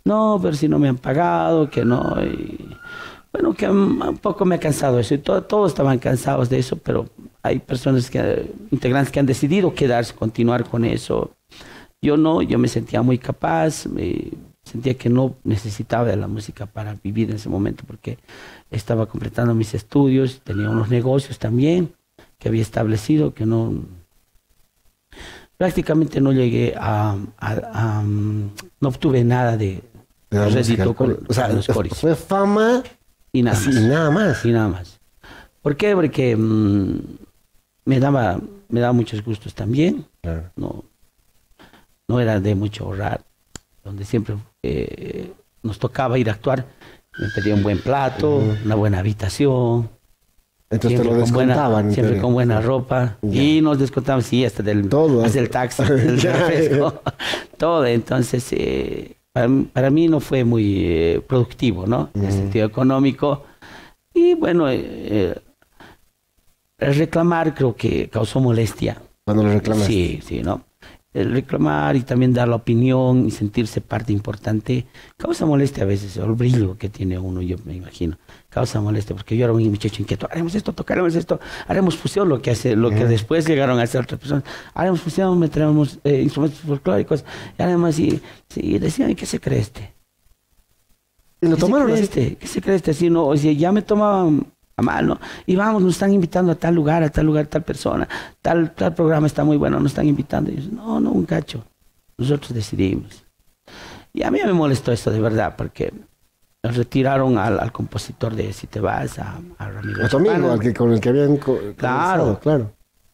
no, pero si no me han pagado, que no. Y, bueno, que un poco me ha cansado eso. Y todo, todos estaban cansados de eso, pero hay personas, que integrantes que han decidido quedarse, continuar con eso. Yo no, yo me sentía muy capaz, me sentía que no necesitaba de la música para vivir en ese momento, porque estaba completando mis estudios, tenía unos negocios también que había establecido, que no... Prácticamente no llegué a... a, a no obtuve nada de... de la rédito con, o sea, con los coris. Fue fama y nada, así, más, y nada más. Y nada más. ¿Por qué? Porque mmm, me daba me daba muchos gustos también. Claro. No, no era de mucho ahorrar. Donde siempre eh, nos tocaba ir a actuar, me pedía un buen plato, uh-huh. una buena habitación. Entonces te lo descontaban. Buena, siempre con buena ropa. Yeah. Y nos descontaban, sí, hasta del, todo, hasta el taxi, el refresco, todo. Entonces, eh, para, para mí no fue muy eh, productivo, ¿no? En uh-huh. el sentido económico. Y bueno, eh, eh, el reclamar creo que causó molestia. ¿Cuándo lo reclamaste? Sí, sí, ¿no? El reclamar y también dar la opinión y sentirse parte importante causa molestia a veces, el brillo que tiene uno, yo me imagino, causa molestia, porque yo era un muchacho inquieto, haremos esto, tocaremos esto, haremos fusión, lo que hace, lo que después llegaron a hacer otras personas, haremos fusión, meteremos eh, instrumentos folclóricos, y además, y, y decían, ¿qué se cree este? ¿Y lo ¿Qué tomaron se cree así? este? ¿Qué se cree este? Así, no, o sea, ya me tomaban a mal, ¿no? Y vamos, nos están invitando a tal lugar, a tal lugar, tal persona, tal, tal programa está muy bueno, nos están invitando. Y yo, no, no, un cacho, nosotros decidimos. Y a mí me molestó eso de verdad, porque retiraron al, al compositor de Si te vas, a, a Ramiro. A tu amigo, al que, con el que habían... Co claro, claro.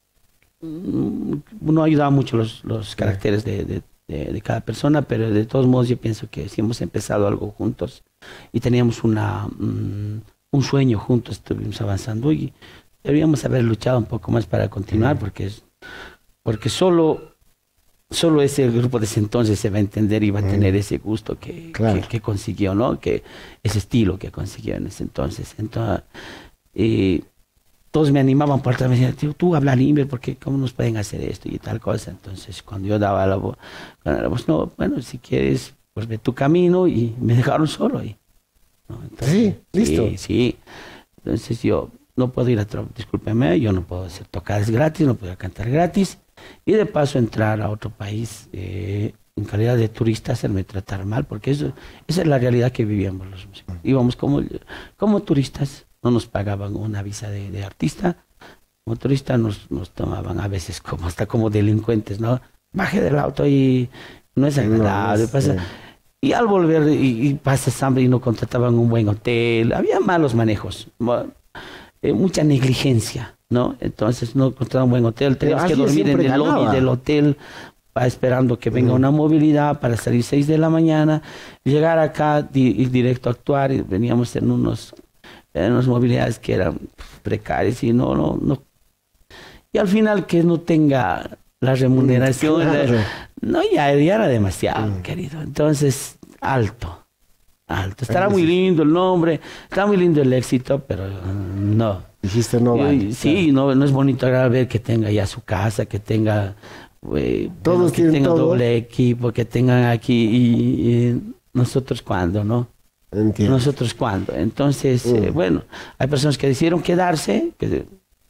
No ayudaba mucho los, los caracteres de, de, de, de cada persona, pero de todos modos yo pienso que si hemos empezado algo juntos y teníamos una... Um, un sueño juntos, estuvimos avanzando y deberíamos haber luchado un poco más para continuar, porque, porque solo, solo ese grupo de ese entonces se va a entender y va a tener ese gusto que, claro. que, que consiguió, ¿no? Que, ese estilo que consiguió en ese entonces. Entonces, eh, todos me animaban por atrás, me decían, tío, tú habla libre, porque cómo nos pueden hacer esto y tal cosa. Entonces, cuando yo daba la voz, la voz no, bueno, si quieres, pues ve tu camino, y me dejaron solo ahí. ¿No? Entonces, sí, listo. Sí, sí. Entonces yo no puedo ir a, discúlpeme, yo no puedo hacer tocadas gratis, no puedo cantar gratis, y de paso entrar a otro país eh, en calidad de turista, hacerme tratar mal, porque eso, esa es la realidad que vivíamos los músicos. Íbamos como, como turistas, no nos pagaban una visa de, de artista, como turistas nos, nos tomaban a veces como hasta como delincuentes, ¿no? Baje del auto y no es agradable, no, pasa... Sí. Y al volver, y, y pasas hambre y no contrataban un buen hotel, había malos manejos, eh, mucha negligencia, ¿no? Entonces no contrataban un buen hotel, teníamos que dormir en el ganaba. lobby del hotel, va esperando que venga uh-huh. una movilidad para salir seis de la mañana, llegar acá, di, ir directo a actuar, y veníamos en unos, en unas movilidades que eran precarias y no, no, no. Y al final que no tenga la remuneración, claro. la, no, ya, ya era demasiado, mm. querido. Entonces, alto, alto. Estará muy lindo el nombre, está muy lindo el éxito, pero uh, no. Dijiste no vale. Sí, claro. no, no es bonito ver que tenga ya su casa, que tenga, eh, Todos que tenga todo. doble equipo, que tengan aquí, y, y nosotros cuándo, ¿no? Entiendo. Nosotros cuándo. Entonces, mm. eh, bueno, hay personas que decidieron quedarse, que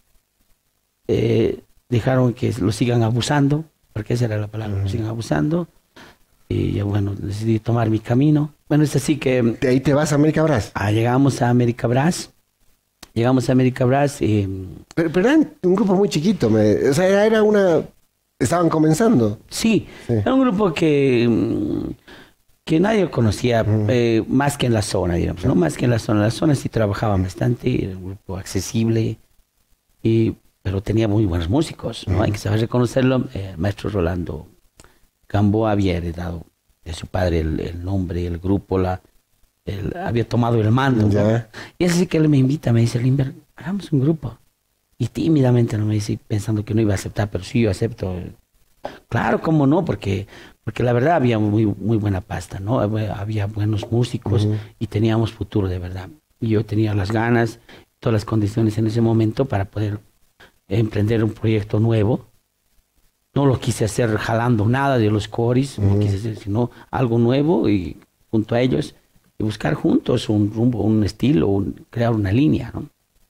eh, dejaron que lo sigan abusando, porque esa era la palabra, uh-huh. lo sigan abusando, y yo, bueno, decidí tomar mi camino. Bueno, es así que... ¿De ahí te vas a América Brass? Ah, llegamos a América Brass, llegamos a América Brass y... Pero, pero eran un grupo muy chiquito, me, o sea, era una... Estaban comenzando. Sí, sí. Era un grupo que... que nadie conocía, uh-huh. eh, más que en la zona, digamos, ¿no? Más que en la zona. En la zona sí trabajaban bastante, era un grupo accesible, y... pero tenía muy buenos músicos, ¿no? Uh-huh. Hay que saber reconocerlo. Eh, el maestro Rolando Gamboa había heredado de su padre el, el nombre, el grupo, la, el, había tomado el mando, ¿no? Yeah. Y es así que él me invita, me dice, Limber, hagamos un grupo. Y tímidamente no me dice, pensando que no iba a aceptar, pero sí, yo acepto. Claro, cómo no, porque, porque la verdad había muy, muy buena pasta, ¿no? Había buenos músicos uh-huh. y teníamos futuro de verdad. Y yo tenía las ganas, todas las condiciones en ese momento para poder emprender un proyecto nuevo. No lo quise hacer jalando nada de los coris, uh-huh. no quise hacer sino algo nuevo y junto a ellos y buscar juntos un rumbo, un estilo, un, crear una línea, ¿no?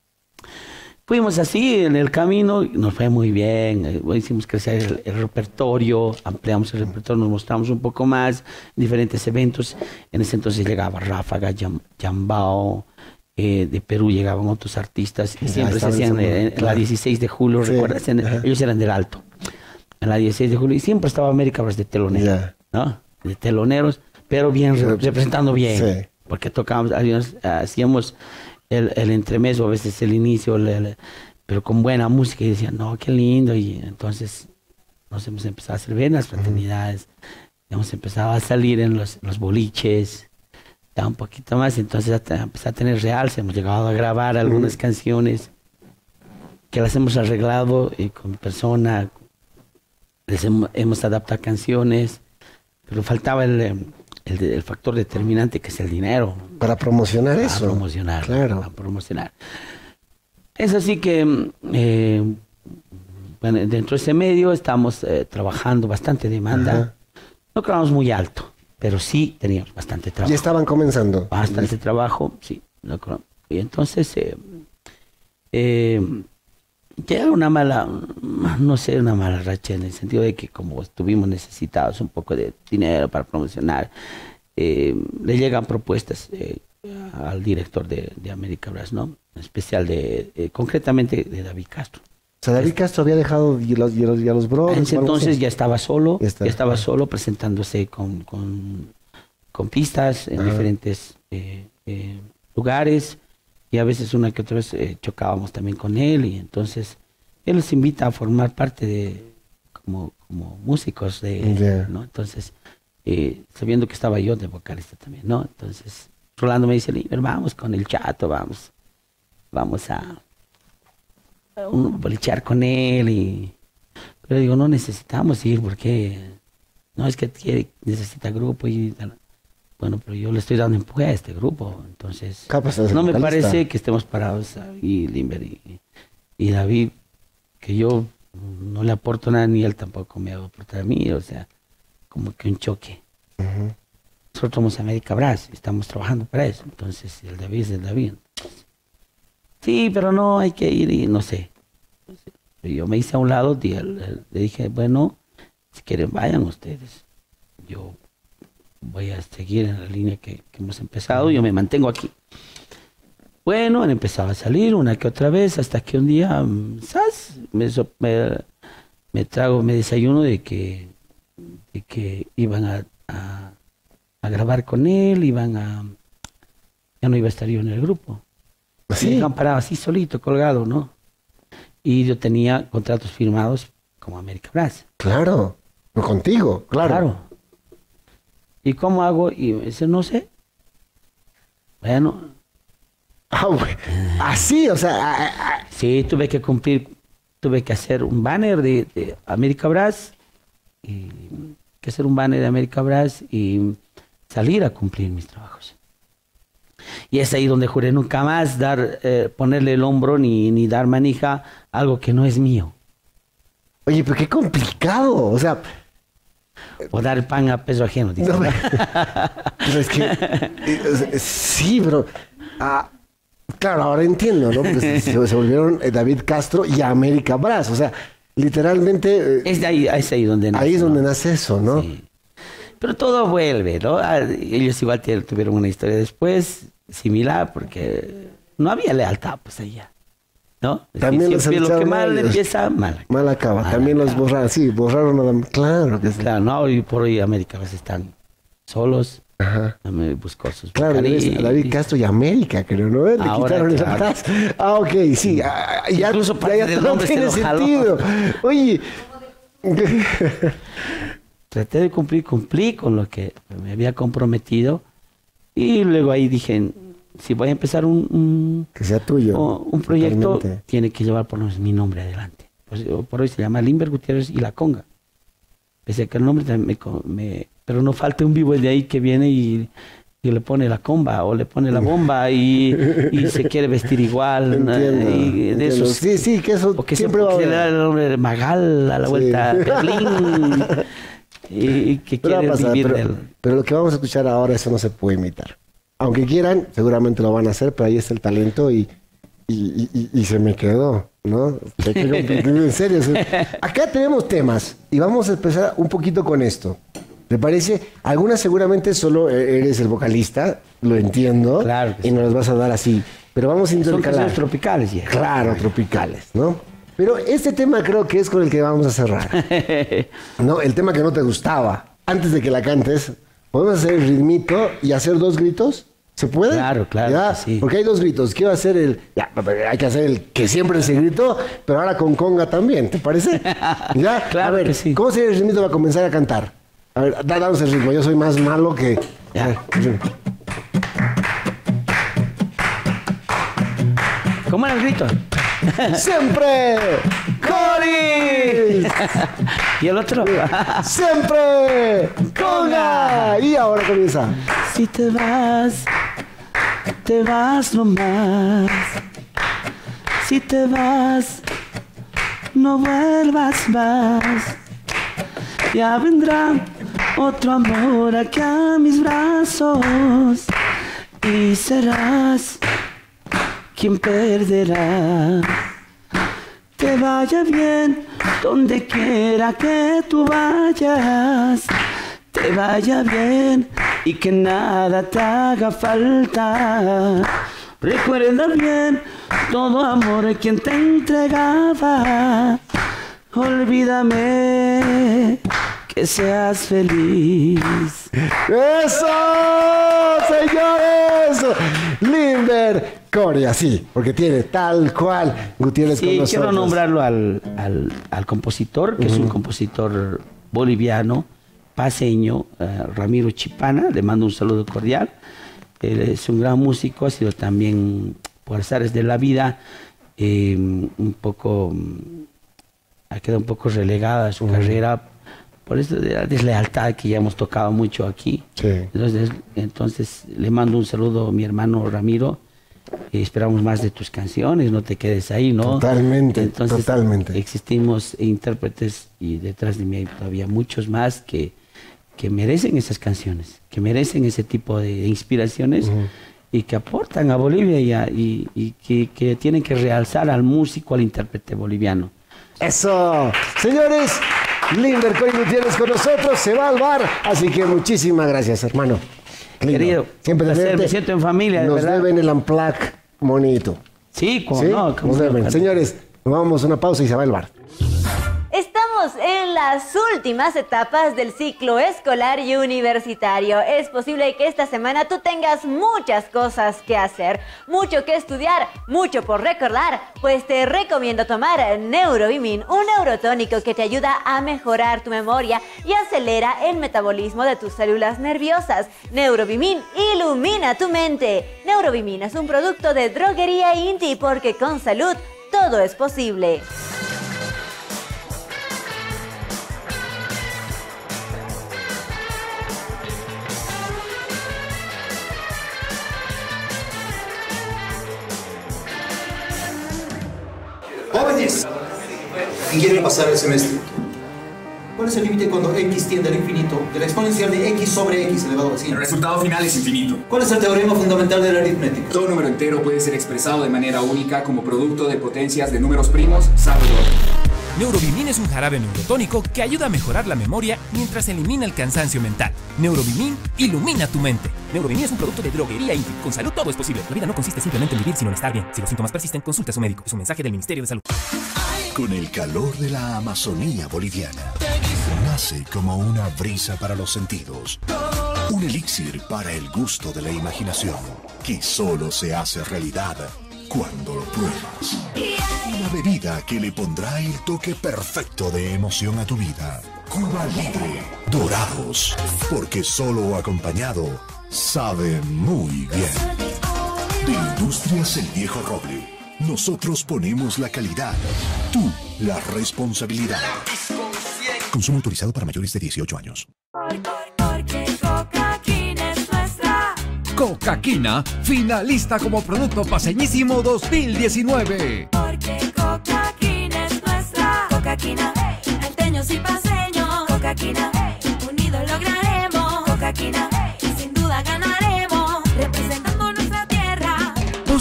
Fuimos así en el camino, nos fue muy bien, eh, hicimos crecer el, el repertorio, ampliamos el repertorio, nos mostramos un poco más en diferentes eventos. En ese entonces llegaba Ráfaga, Yam, Yambao, eh, de Perú llegaban otros artistas, y siempre se hacían en, en claro. la dieciséis de julio, sí, ¿recuerdas? En, ellos eran del Alto, en la dieciséis de julio, y siempre estaba América Brass de telonero, yeah. ¿no? De teloneros, pero bien, re, representando bien, sí. porque tocábamos, hacíamos el, el entremés o a veces el inicio, el, el, pero con buena música, y decían, no, qué lindo, y entonces nos hemos empezado a hacer bien las fraternidades, uh-huh. hemos empezado a salir en los, los boliches, ya un poquito más, entonces empezó a tener realce, hemos llegado a grabar algunas uh-huh. canciones que las hemos arreglado y con mi persona, les hemos, hemos adaptado canciones, pero faltaba el... El, el factor determinante que es el dinero. Para promocionar para eso. Promocionar, claro. Para promocionar. Es así que, eh, bueno, dentro de ese medio estamos eh, trabajando bastante demanda. Ajá. No grabamos muy alto, pero sí teníamos bastante trabajo. ¿Ya estaban comenzando? Bastante trabajo, sí. Y entonces, eh, eh, ya era una mala, no sé, una mala racha en el sentido de que como estuvimos necesitados un poco de dinero para promocionar, eh, le llegan propuestas eh, al director de, de América Brass, ¿no? En especial de, eh, concretamente de David Castro. O sea, David es, Castro había dejado y los, y los, y los brothers. En ese entonces ya estaba solo, ya, está, ya estaba solo presentándose con, con, con pistas en ah. diferentes eh, eh, lugares. Y a veces una que otra vez eh, chocábamos también con él, y entonces él nos invita a formar parte de, como, como músicos de, yeah. ¿no? Entonces, eh, sabiendo que estaba yo de vocalista también, ¿no? Entonces, Rolando me dice, Liber, vamos con el Chato, vamos, vamos a, a un, bolichear con él, y pero digo, no necesitamos ir porque, no, es que quiere, necesita grupo y... Bueno, pero yo le estoy dando empuje a este grupo, entonces no me parece que estemos parados ahí, Limber y, y David, que yo no le aporto nada ni él tampoco me aporta a mí, o sea, como que un choque. Uh-huh. Nosotros somos América Brass, estamos trabajando para eso, entonces el David es el David. Entonces, sí, pero no, hay que ir y no sé. Yo me hice a un lado, le dije, bueno, si quieren vayan ustedes, yo voy a seguir en la línea que, que hemos empezado, yo me mantengo aquí. Bueno, han empezado a salir una que otra vez, hasta que un día, ¿sabes? Me, me, me trago, me desayuno de que, de que iban a, a, a grabar con él, iban a... Ya no iba a estar yo en el grupo. ¿Sí? Me dejaban parado así solito, colgado, ¿no? Y yo tenía contratos firmados como América Brass. Claro, contigo, claro. Claro. ¿Y cómo hago? Y me dice, no sé. Bueno. Ah, bueno. Así, o sea. Ah, ah. Sí, tuve que cumplir, tuve que hacer un banner de, de América Brass, y que hacer un banner de América Brass y salir a cumplir mis trabajos. Y es ahí donde juré nunca más dar, eh, ponerle el hombro ni, ni dar manija a algo que no es mío. Oye, pero qué complicado, o sea... O dar pan a peso ajeno. No, pero es que... Eh, sí, pero... Ah, claro, ahora entiendo, ¿no? Pues se, se volvieron David Castro y América Brass, o sea, literalmente... Eh, es, de ahí, es ahí donde nace. Ahí es donde ¿no? nace eso, ¿no? Sí. Pero todo vuelve, ¿no? Ellos igual tuvieron una historia después similar, porque no había lealtad, pues allá. ¿No? También los lo que mal empieza, mal. Mal acaba. Mal También acaba. Los borraron, sí, borraron nada más. Claro que sí. Claro, no, y por hoy América a veces están solos. Ajá. Me buscó sus Claro, David, David Castro y América, creo, ¿no? Le ahora, quitaron claro. la paz. Ah, ok, sí. Ah, ya, incluso para ya, ya todo tiene sentido. Oye. Traté de cumplir, cumplí con lo que me había comprometido. Y luego ahí dije, si voy a empezar un, un, que sea tuyo, un proyecto, totalmente. Tiene que llevar por lo menos mi nombre adelante. Pues, por hoy se llama Limber Gutiérrez y La Conga. Pese a que el nombre también me, me... Pero no falta un vivo de ahí que viene y, y le pone la comba o le pone la bomba y, y se quiere vestir igual. Entiendo, y de esos, sí, sí, que eso porque siempre va a haber. Le da el nombre de Magal a la vuelta, sí. Berlín. y, y que Pero, va a quieren pasar, vivir pero, del... pero lo que vamos a escuchar ahora, eso no se puede imitar. Aunque quieran, seguramente lo van a hacer, pero ahí está el talento y, y, y, y- y se me quedó, ¿no? Se quedó- en serio. se- Acá tenemos temas y vamos a empezar un poquito con esto. ¿Te parece? Algunas seguramente solo eres el vocalista, lo entiendo, Claro que y nos las vas a dar así. Pero vamos a Son intercalar. canciones tropicales ya. Claro, tropicales, ¿no? Pero este tema creo que es con el que vamos a cerrar. No, el tema que no te gustaba. Antes de que la cantes, ¿podemos hacer el ritmito y hacer dos gritos? ¿Se puede? Claro, claro ¿Ya? que sí. Porque hay dos gritos. Quiero hacer el... Ya, hay que hacer el que siempre se gritó, pero ahora con conga también, ¿te parece? ¿Ya? Claro a ver, que sí. ¿cómo sería el ritmito para comenzar a cantar? A ver, da- danos el ritmo. Yo soy más malo que... Ya. A ver, el ritmo. ¿Cómo era el grito? ¡Siempre! ¡Coris! Y el otro. ¡Siempre! ¡Conga! Y ahora comienza. Si te vas, te vas nomás. Si te vas, no vuelvas más. Ya vendrá otro amor aquí a mis brazos y serás quien perderá. Te vaya bien donde quiera que tú vayas. Te vaya bien y que nada te haga falta. Recuerda bien todo amor a quien te entregaba. Olvídame que seas feliz. ¡Eso! ¡Señores! Limber Coria, sí, porque tiene tal cual Gutiérrez con Sí, nosotros. quiero nombrarlo al, al, al compositor, que es un Ujú. compositor boliviano, paseño, eh, Ramiro Chipana, le mando un saludo cordial. Él es un gran músico, ha sido también, por azares de la vida, eh, un poco, mm, ha quedado un poco relegada su carrera, por eso de la deslealtad que ya hemos tocado mucho aquí. Sí. Entonces, entonces le mando un saludo a mi hermano Ramiro. Eh, esperamos más de tus canciones, no te quedes ahí, ¿no? Totalmente, Entonces, totalmente. existimos intérpretes y detrás de mí hay todavía muchos más que, que merecen esas canciones, que merecen ese tipo de inspiraciones y que aportan a Bolivia y, a- y- y que, que tienen que realzar al músico, al intérprete boliviano. Eso, señores, Limber Coria Gutiérrez con nosotros, se va al bar, así que muchísimas gracias, hermano. Lindo. Querido, siempre placer, tenerte. me siento en familia, de Nos verdad. deben el Amplac bonito. Sí, como ¿Sí? no, como Nos no, deben. claro. Señores, nos vamos a una pausa y se va al bar. Estamos en las últimas etapas del ciclo escolar y universitario. Es posible que esta semana tú tengas muchas cosas que hacer, mucho que estudiar, mucho por recordar. Pues te recomiendo tomar Neurobimin, un neurotónico que te ayuda a mejorar tu memoria y acelera el metabolismo de tus células nerviosas. Neurobimin ilumina tu mente. Neurobimin es un producto de Droguería Inti porque con salud todo es posible. Jóvenes, ¿quién quiere pasar el semestre? ¿Cuál es el límite cuando x tiende al infinito de la exponencial de x sobre x elevado a cien? El resultado final es infinito. ¿Cuál es el teorema fundamental de la aritmética? Todo número entero puede ser expresado de manera única como producto de potencias de números primos, salvo el orden. Neurobimin es un jarabe neurotónico que ayuda a mejorar la memoria mientras elimina el cansancio mental. Neurobimin ilumina tu mente. Neurobimin es un producto de Droguería Inti. Con salud todo es posible. La vida no consiste simplemente en vivir, sino en estar bien. Si los síntomas persisten, consulte a su médico. Es un mensaje del Ministerio de Salud. Con el calor de la Amazonía boliviana, nace como una brisa para los sentidos. Un elixir para el gusto de la imaginación, que solo se hace realidad cuando lo pruebas. Una bebida que le pondrá el toque perfecto de emoción a tu vida. Cuba Libre Dorados, porque solo o acompañado sabe muy bien. De Industrias El Viejo Roble, nosotros ponemos la calidad, tú la responsabilidad. Consumo autorizado para mayores de dieciocho años. Porque Coca-Quina es nuestra. Coca-Quina, finalista como producto paseñísimo dos mil diecinueve. Porque Coca-Quina es nuestra. Coca-Quina, alteños y paseños. Coca-Quina,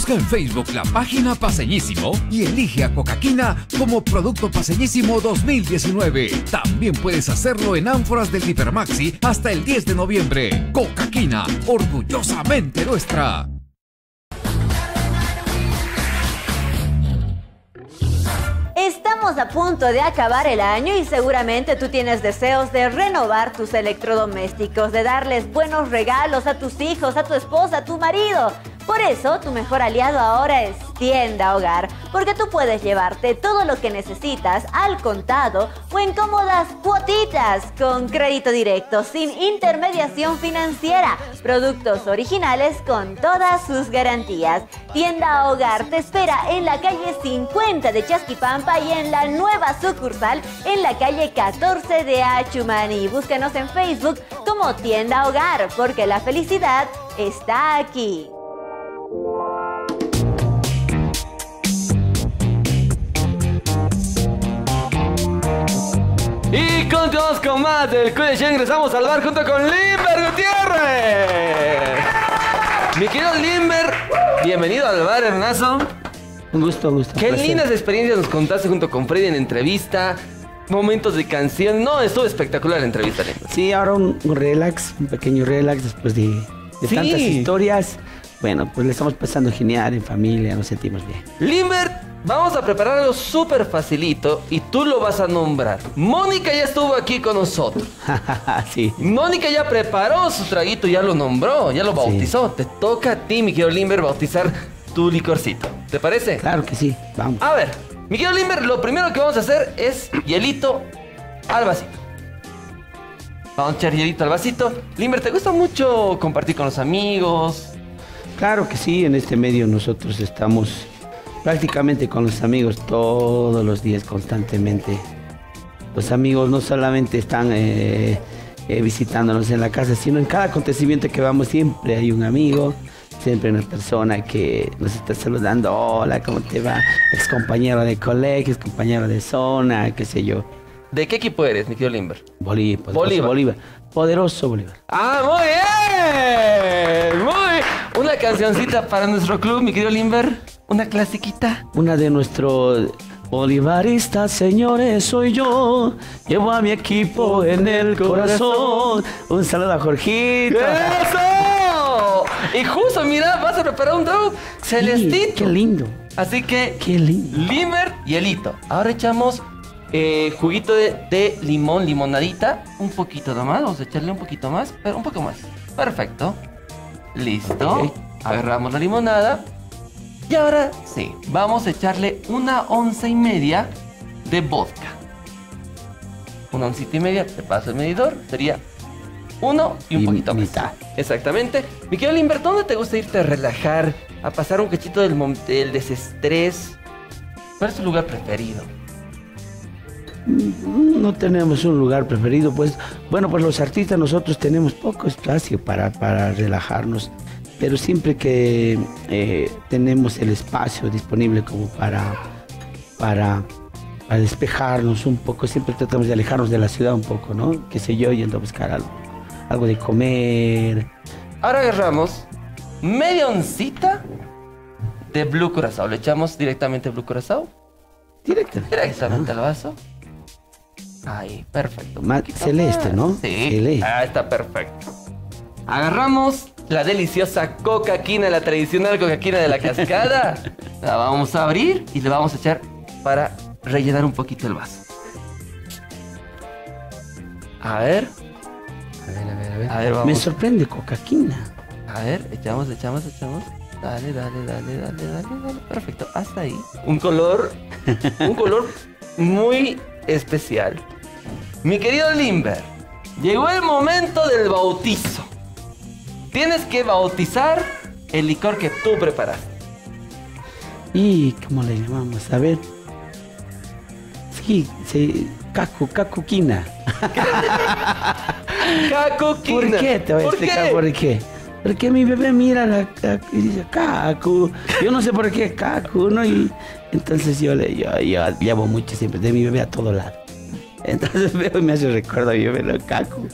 Busca en Facebook la página Paseñísimo y elige a Coca-Quina como producto Paseñísimo dos mil diecinueve. También puedes hacerlo en ánforas del Hipermaxi hasta el diez de noviembre. Coca-Quina, orgullosamente nuestra. Estamos a punto de acabar el año y seguramente tú tienes deseos de renovar tus electrodomésticos, de darles buenos regalos a tus hijos, a tu esposa, a tu marido. Por eso, tu mejor aliado ahora es Tienda Hogar, porque tú puedes llevarte todo lo que necesitas al contado o en cómodas cuotitas con crédito directo, sin intermediación financiera, productos originales con todas sus garantías. Tienda Hogar te espera en la calle cincuenta de Chasquipampa y en la nueva sucursal en la calle catorce de Achumaní. Búscanos en Facebook como Tienda Hogar, porque la felicidad está aquí. Y continuamos con más del Q D Show. Ingresamos al bar junto con Limber Gutiérrez. Mi querido Limber, bienvenido al bar, hermanazo. Un gusto, un gusto. Qué placer. lindas experiencias nos contaste junto con Freddy en entrevista. Momentos de canción. No, estuvo espectacular la entrevista, Limber. Sí, ahora un, un relax, un pequeño relax después de, de Sí. tantas historias. Bueno, pues le estamos pasando genial en familia, nos sentimos bien. Limber, vamos a preparar algo súper facilito y tú lo vas a nombrar. Mónica ya estuvo aquí con nosotros. Sí. Mónica ya preparó su traguito, ya lo nombró, ya lo bautizó. Te toca a ti, mi querido Limber, bautizar tu licorcito. ¿Te parece? Claro que sí, vamos. A ver, mi querido Limber, lo primero que vamos a hacer es hielito al vasito. Vamos a echar hielito al vasito. Limber, ¿te gusta mucho compartir con los amigos? Claro que sí, en este medio nosotros estamos prácticamente con los amigos todos los días, constantemente. Los amigos no solamente están eh, eh, visitándonos en la casa, sino en cada acontecimiento que vamos siempre hay un amigo, siempre una persona que nos está saludando. Hola, ¿cómo te va? Ex compañero de colegio, ex compañero de zona, qué sé yo. ¿De qué equipo eres, mi querido Limber? Bolívar, poderoso Bolívar. Bolívar. Poderoso Bolívar. ¡Ah, muy bien! Muy bien. Una cancioncita para nuestro club, mi querido Limber. Una clasiquita. Una de nuestros bolivaristas, señores, soy yo. Llevo a mi equipo en el corazón. Un saludo a Jorgito. ¡Eso! Y justo, mira, vas a preparar un trago celestito. Qué lindo. Así que, Qué lindo. Limber, hielito. Ahora echamos eh, juguito de, de limón, limonadita. Un poquito nomás, vamos a echarle un poquito más, pero un poco más. Perfecto. Listo. Ok. Agarramos la limonada. Y ahora sí, vamos a echarle una onza y media de vodka. Una oncita y media, te paso el medidor, sería uno y un Y poquito más. mitad. Exactamente. Mi querido Limber, ¿dónde te gusta irte a relajar, a pasar un cachito del, mom- del desestrés? ¿Cuál es tu lugar preferido? No tenemos un lugar preferido, pues. Bueno, pues los artistas nosotros tenemos poco espacio para, para relajarnos. Pero siempre que eh, tenemos el espacio disponible como para, para, para despejarnos un poco, siempre tratamos de alejarnos de la ciudad un poco, ¿no? Qué sé yo, yendo a buscar algo, algo de comer. Ahora agarramos media oncita de Blue Curazao. ¿Le echamos directamente Blue Curazao? Directamente. Directamente al vaso. Ahí, perfecto. Un Más poquito celeste, más. ¿no? Sí. Celeste. Ah, está perfecto. Agarramos la deliciosa Coca-Quina, la tradicional Coca-Quina de la cascada. La vamos a abrir y le vamos a echar para rellenar un poquito el vaso. A ver. A ver, a ver, a ver. A ver, vamos. Me sorprende Coca-Quina. A ver, echamos, echamos, echamos. Dale, dale, dale, dale, dale, dale. Perfecto, hasta ahí. Un color, un color muy especial. Mi querido Limber, llegó el momento del bautizo. Tienes que bautizar el licor que tú preparaste. ¿Y cómo le llamamos? A ver. Sí, sí. Cacu, Cacuquina. Cacuquina. ¿Por qué? Te voy a ¿Por explicar qué? por qué. Porque mi bebé mira la Cacu y dice Cacu. Yo no sé por qué Cacu, ¿no? Y entonces yo le yo, yo llevo mucho siempre de mi bebé a todo lado. Entonces veo y me hace recuerdo a mi bebé, lo Cacu.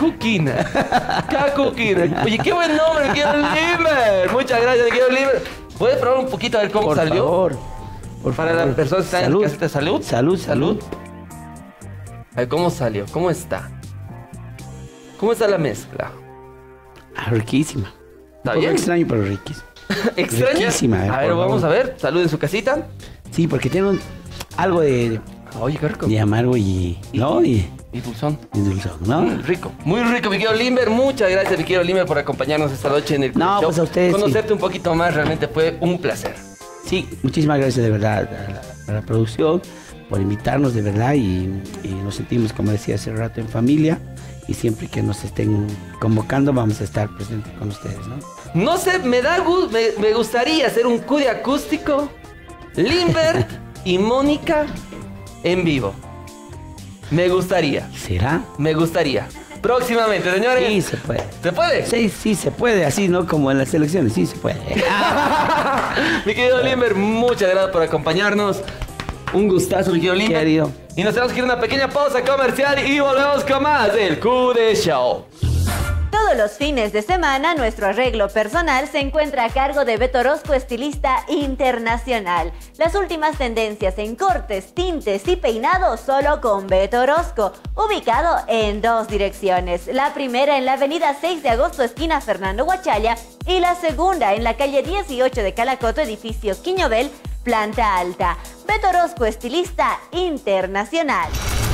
Cacuquina. Cacuquina. Oye, qué buen nombre, quiero Limber. Muchas gracias, quiero Limber. ¿Puedes probar un poquito a ver cómo Por salió? favor. Por Para favor. las personas que están Salud. en casita, salud. Salud, salud. A ver cómo salió, cómo está. ¿Cómo está la mezcla? Ah, riquísima. ¿Está Un poco bien? extraño, pero riquísima. ¿Extraña? Riquísima, eh, A ver, por vamos a favor. ver. Salud en su casita. Sí, porque tiene un- algo de, Oye, qué rico. de amargo y... ¿No? Y, Y dulzón. y dulzón, ¿no? Mm, rico, muy rico, mi querido Limber. Muchas gracias, mi querido Limber, por acompañarnos esta noche en el No, Show. pues a ustedes, Conocerte un poquito más realmente fue un placer. Sí, muchísimas gracias de verdad a la, a la producción por invitarnos de verdad y, y nos sentimos, como decía hace rato, en familia y siempre que nos estén convocando vamos a estar presentes con ustedes, ¿no? No sé, me da gu- me, me gustaría hacer un Q de acústico, Limber y Mónica en vivo. Me gustaría. ¿Será? Me gustaría. Próximamente, señores. Sí, se puede. ¿Se puede? Sí, sí, se puede, así, ¿no? Como en las elecciones, sí se puede. Mi querido Limber, muchas gracias por acompañarnos. Un gustazo, mi querido Limber. Querido. Y nos tenemos que ir a una pequeña pausa comercial y volvemos con más del Q de Show. Todos los fines de semana, nuestro arreglo personal se encuentra a cargo de Beto Orozco, estilista internacional. Las últimas tendencias en cortes, tintes y peinados solo con Beto Orozco, ubicado en dos direcciones. La primera en la avenida seis de agosto, esquina Fernando Huachalla, y la segunda en la calle dieciocho de Calacoto, edificio Quiñobel, planta alta. Beto Orozco, estilista internacional.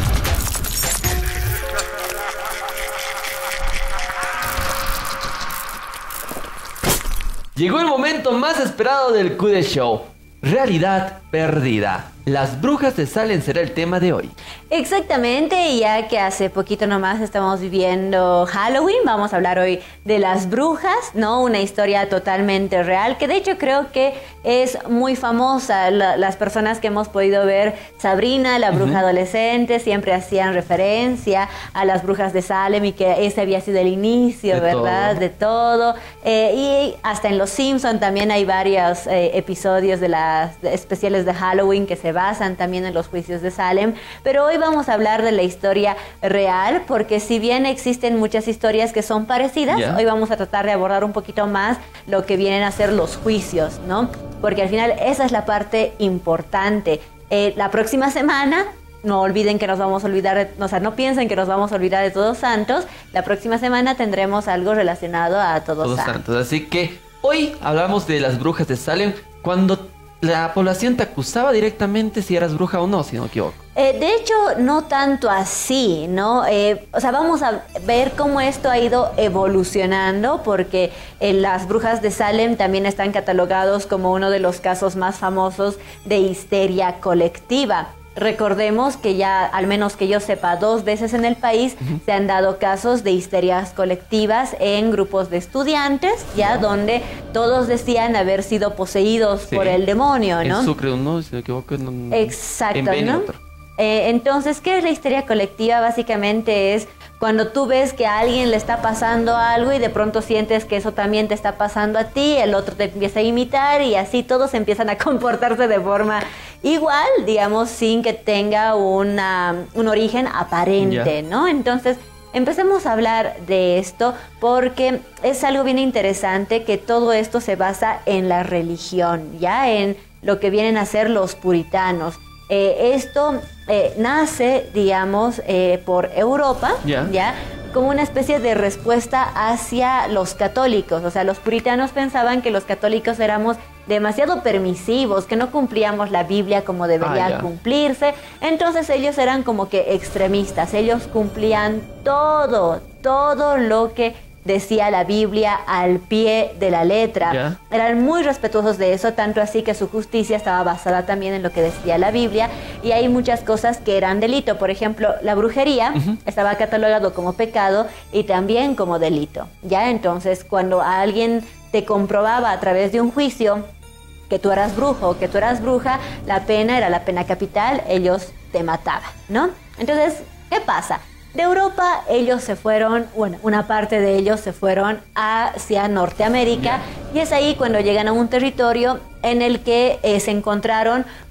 Llegó el momento más esperado del Q de Show. Realidad perdida. Las brujas de Salem será el tema de hoy. Exactamente, y ya que hace poquito nomás estamos viviendo Halloween, vamos a hablar hoy de las brujas, ¿no? Una historia totalmente real, que de hecho creo que es muy famosa. La- las personas que hemos podido ver Sabrina, la bruja Ujú. adolescente, siempre hacían referencia a las brujas de Salem y que ese había sido el inicio, De ¿verdad? todo. De todo. Eh, y hasta en Los Simpson también hay varios eh, episodios de las de- especiales de Halloween que se basan también en los juicios de Salem, pero hoy vamos a hablar de la historia real, porque si bien existen muchas historias que son parecidas, Ya. hoy vamos a tratar de abordar un poquito más lo que vienen a ser los juicios, ¿no? Porque al final esa es la parte importante. Eh, la próxima semana, no olviden que nos vamos a olvidar, de- o sea, no piensen que nos vamos a olvidar de Todos Santos, la próxima semana tendremos algo relacionado a Todos, Todos Santos. santos. Así que hoy hablamos de las brujas de Salem cuando la población te acusaba directamente si eras bruja o no, si no me equivoco. Eh, de hecho, no tanto así, ¿no? Eh, o sea, vamos a ver cómo esto ha ido evolucionando, porque eh, las brujas de Salem también están catalogados como uno de los casos más famosos de histeria colectiva. Recordemos que ya, al menos que yo sepa, dos veces en el país se han dado casos de histerias colectivas en grupos de estudiantes, ya donde todos decían haber sido poseídos Sí. por el demonio, ¿no? En Sucre, ¿no? Si no me equivoco. En, Exacto, en Beni, ¿no? otro. Eh, entonces, ¿qué es la histeria colectiva? Básicamente es cuando tú ves que a alguien le está pasando algo y de pronto sientes que eso también te está pasando a ti, el otro te empieza a imitar y así todos empiezan a comportarse de forma igual, digamos, sin que tenga una, un origen aparente, Ya. ¿no? Entonces, empecemos a hablar de esto porque es algo bien interesante que todo esto se basa en la religión, ya en lo que vienen a ser los puritanos. Eh, esto eh, nace, digamos, eh, por Europa, Ya. ¿ya? Como una especie de respuesta hacia los católicos. O sea, los puritanos pensaban que los católicos éramos demasiado permisivos, que no cumplíamos la Biblia como debería Ah, ya. cumplirse. Entonces ellos eran como que extremistas. Ellos cumplían todo, todo lo que decía la Biblia al pie de la letra. Ya. Eran muy respetuosos de eso, tanto así que su justicia estaba basada también en lo que decía la Biblia, y hay muchas cosas que eran delito. Por ejemplo, la brujería Ujú. estaba catalogado como pecado y también como delito. Ya, entonces, cuando a alguien te comprobaba a través de un juicio que tú eras brujo o que tú eras bruja, la pena era la pena capital, ellos te mataban, ¿no? Entonces, ¿qué pasa? De Europa ellos se fueron, bueno, una parte de ellos se fueron hacia Norteamérica, y es ahí cuando llegan a un territorio en el que eh, se encontraron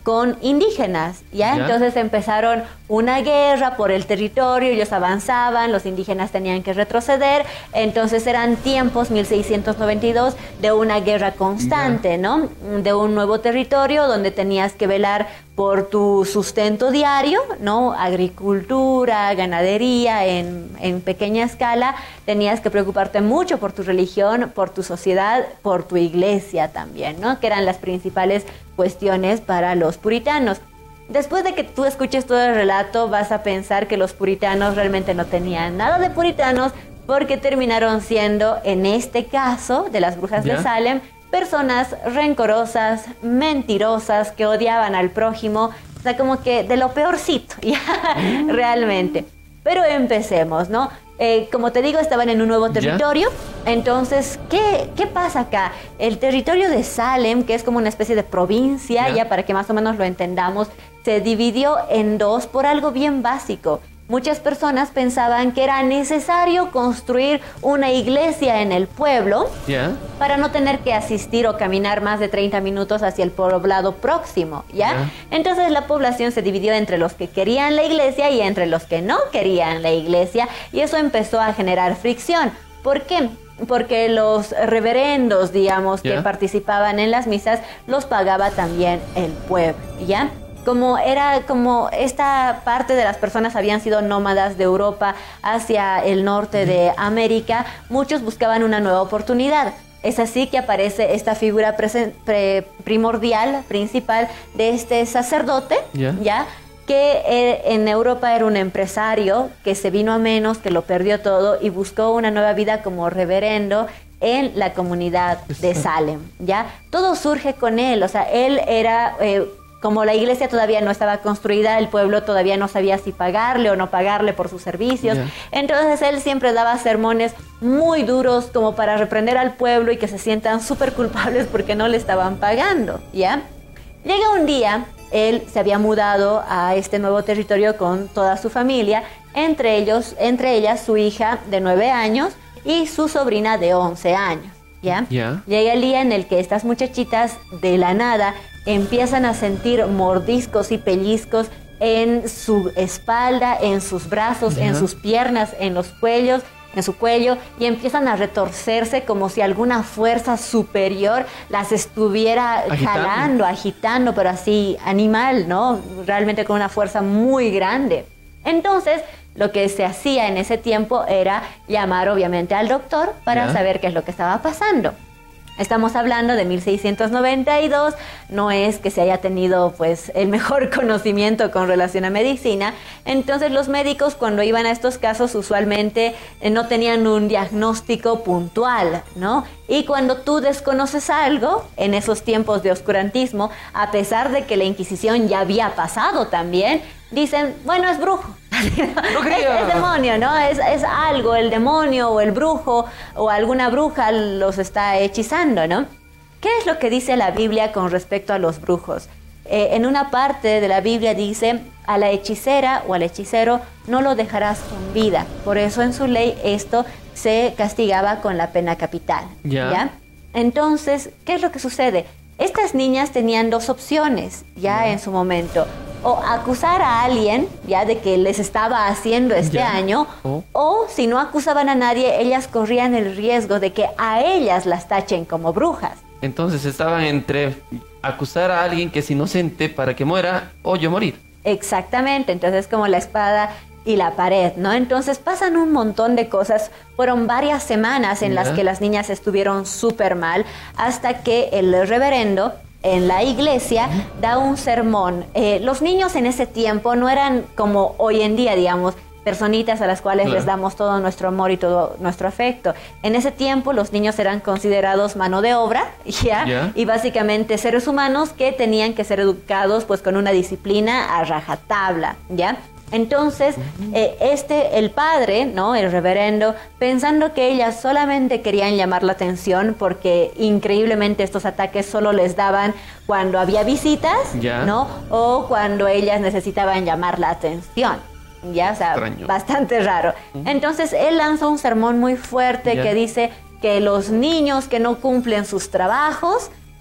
con indígenas, ¿ya? Ya. Entonces empezaron una guerra por el territorio, ellos avanzaban, los indígenas tenían que retroceder, entonces eran tiempos, mil seiscientos noventa y dos, de una guerra constante, ¿no? De un nuevo territorio donde tenías que velar por tu sustento diario, ¿no? Agricultura, ganadería en, en pequeña escala, tenías que preocuparte mucho por tu religión, por tu sociedad, por tu iglesia también, ¿no? Que eran las principales cuestiones para los puritanos. Después de que tú escuches todo el relato, vas a pensar que los puritanos realmente no tenían nada de puritanos, porque terminaron siendo, en este caso de las brujas ¿Ya? de Salem, personas rencorosas, mentirosas, que odiaban al prójimo, o sea, como que de lo peorcito, ya, realmente. Pero empecemos, ¿no? Eh, como te digo, estaban en un nuevo territorio. ¿Ya? Entonces, ¿qué, ¿qué pasa acá? El territorio de Salem, que es como una especie de provincia, ¿Ya? ya para que más o menos lo entendamos, se dividió en dos por algo bien básico. Muchas personas pensaban que era necesario construir una iglesia en el pueblo ¿Ya? para no tener que asistir o caminar más de treinta minutos hacia el poblado próximo, ¿ya? Ya. Entonces la población se dividió entre los que querían la iglesia y entre los que no querían la iglesia, y eso empezó a generar fricción. ¿Por qué? Porque los reverendos, digamos, Ya. que participaban en las misas, los pagaba también el pueblo, ¿ya? Como era como esta parte de las personas habían sido nómadas de Europa hacia el norte de América, muchos buscaban una nueva oportunidad. Es así que aparece esta figura presen- pre- primordial, principal de este sacerdote, Ya. ¿ya? que eh, en Europa era un empresario que se vino a menos, que lo perdió todo y buscó una nueva vida como reverendo en la comunidad de Salem, ¿ya? Todo surge con él, o sea, él era... Eh, como la iglesia todavía no estaba construida, el pueblo todavía no sabía si pagarle o no pagarle por sus servicios. Ya. Entonces él siempre daba sermones muy duros como para reprender al pueblo y que se sientan súper culpables porque no le estaban pagando, ¿ya? Llega un día, él se había mudado a este nuevo territorio con toda su familia, entre ellos, entre ellas su hija de nueve años y su sobrina de once años, ¿ya? Ya. Llega el día en el que estas muchachitas de la nada empiezan a sentir mordiscos y pellizcos en su espalda, en sus brazos, Ya. en sus piernas, en los cuellos, en su cuello, y empiezan a retorcerse como si alguna fuerza superior las estuviera Agitando. jalando, agitando, pero así animal, ¿no? Realmente con una fuerza muy grande. Entonces, lo que se hacía en ese tiempo era llamar obviamente al doctor para Ya. saber qué es lo que estaba pasando. Estamos hablando de mil seiscientos noventa y dos, no es que se haya tenido pues el mejor conocimiento con relación a medicina, entonces los médicos cuando iban a estos casos usualmente eh, no tenían un diagnóstico puntual, ¿no? Y cuando tú desconoces algo, en esos tiempos de oscurantismo, a pesar de que la Inquisición ya había pasado también, dicen, bueno, es brujo. es, es demonio, ¿no? Es, es algo, el demonio o el brujo o alguna bruja los está hechizando, ¿no? ¿Qué es lo que dice la Biblia con respecto a los brujos? Eh, en una parte de la Biblia dice, a la hechicera o al hechicero no lo dejarás con vida. Por eso en su ley esto se castigaba con la pena capital. Ya. ¿Ya? Entonces, ¿qué es lo que sucede? Estas niñas tenían dos opciones ya en su momento. O acusar a alguien ya de que les estaba haciendo este Ya. año, Oh. o si no acusaban a nadie, ellas corrían el riesgo de que a ellas las tachen como brujas. Entonces estaban entre acusar a alguien que es inocente para que muera o yo morir. Exactamente, entonces como la espada y la pared, ¿no? Entonces pasan un montón de cosas, fueron varias semanas en las Ya. que las niñas estuvieron súper mal, hasta que el reverendo en la iglesia da un sermón. Eh, los niños en ese tiempo no eran como hoy en día, digamos, personitas a las cuales Claro. les damos todo nuestro amor y todo nuestro afecto. En ese tiempo los niños eran considerados mano de obra, ¿ya? Ya. Y básicamente seres humanos que tenían que ser educados pues con una disciplina a rajatabla, ¿ya? Entonces, eh, este, el padre, ¿no? El reverendo, pensando que ellas solamente querían llamar la atención porque increíblemente estos ataques solo les daban cuando había visitas, Ya. ¿no? O cuando ellas necesitaban llamar la atención. Ya, o sea, Extraño. bastante raro. Entonces, él lanzó un sermón muy fuerte Ya. que dice que los niños que no cumplen sus trabajos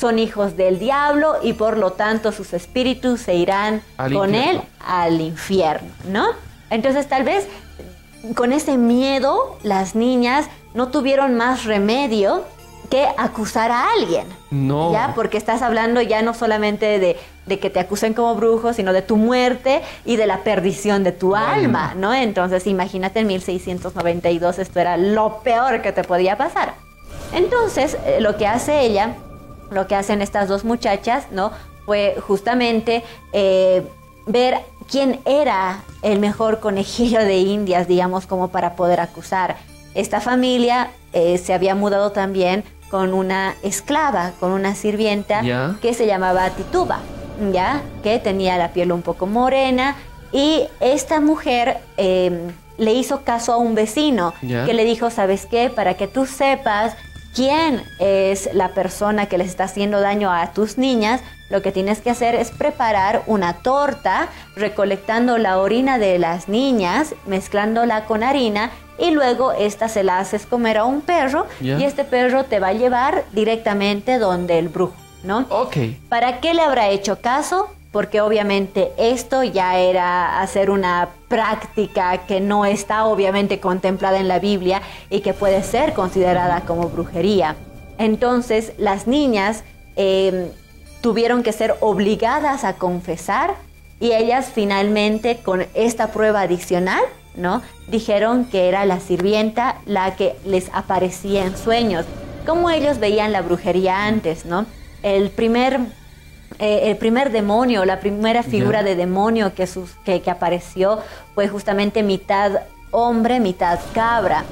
son hijos del diablo y por lo tanto sus espíritus se irán Al con infierno. él al infierno, ¿no? Entonces tal vez con ese miedo las niñas no tuvieron más remedio que acusar a alguien. No. ¿Ya? Porque estás hablando ya no solamente de, de que te acusen como brujo, sino de tu muerte y de la perdición de tu alma, ¿no? Entonces imagínate en mil seiscientos noventa y dos esto era lo peor que te podía pasar. Entonces eh, lo que hace ella, lo que hacen estas dos muchachas, ¿no? Fue justamente eh, ver quién era el mejor conejillo de indias, digamos, como para poder acusar. Esta familia eh, se había mudado también con una esclava, con una sirvienta Ya. que se llamaba Tituba, ¿ya? Que tenía la piel un poco morena y esta mujer eh, le hizo caso a un vecino Ya. que le dijo, ¿sabes qué? Para que tú sepas quién es la persona que les está haciendo daño a tus niñas, lo que tienes que hacer es preparar una torta recolectando la orina de las niñas, mezclándola con harina y luego esta se la haces comer a un perro Ya. y este perro te va a llevar directamente donde el brujo, ¿no? Ok. ¿Para qué le habrá hecho caso? Porque obviamente esto ya era hacer una práctica que no está obviamente contemplada en la Biblia y que puede ser considerada como brujería. Entonces las niñas eh, tuvieron que ser obligadas a confesar y ellas finalmente con esta prueba adicional, ¿no? Dijeron que era la sirvienta la que les aparecía en sueños, como ellos veían la brujería antes, ¿no? El primer... Eh, el primer demonio, la primera figura Ya. de demonio que, sus, que, que apareció fue justamente mitad hombre, mitad cabra.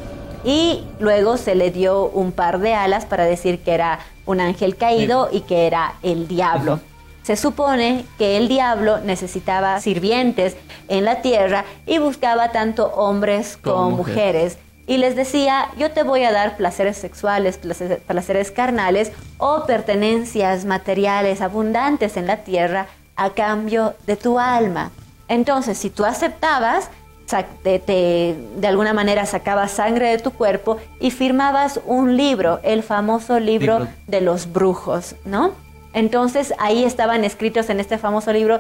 Y luego se le dio un par de alas para decir que era un ángel caído y que era el diablo. Ujú. Se supone que el diablo necesitaba sirvientes en la tierra y buscaba tanto hombres como, Como mujeres. mujeres. Y les decía, yo te voy a dar placeres sexuales, placeres, placeres carnales o pertenencias materiales abundantes en la tierra a cambio de tu alma. Entonces, si tú aceptabas, sac- te, te- de alguna manera sacabas sangre de tu cuerpo y firmabas un libro, el famoso libro Libro. de los brujos, ¿no? Entonces, ahí estaban escritos en este famoso libro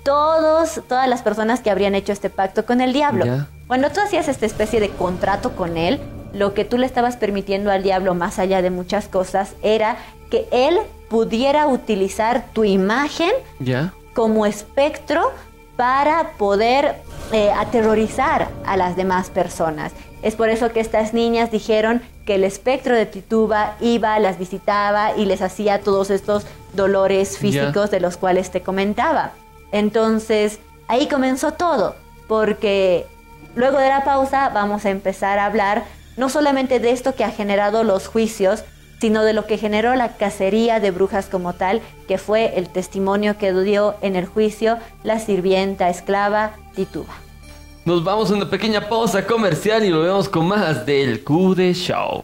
todos, todas las personas que habrían hecho este pacto con el diablo. Ya. Cuando tú hacías esta especie de contrato con él, lo que tú le estabas permitiendo al diablo, más allá de muchas cosas, era que él pudiera utilizar tu imagen Ya. como espectro para poder eh, aterrorizar a las demás personas. Es por eso que estas niñas dijeron que el espectro de Tituba iba, las visitaba y les hacía todos estos dolores físicos Ya. de los cuales te comentaba. Entonces, ahí comenzó todo, porque luego de la pausa vamos a empezar a hablar no solamente de esto que ha generado los juicios, sino de lo que generó la cacería de brujas como tal, que fue el testimonio que dio en el juicio la sirvienta esclava Tituba. Nos vamos a una pequeña pausa comercial y volvemos con más del Q D Show.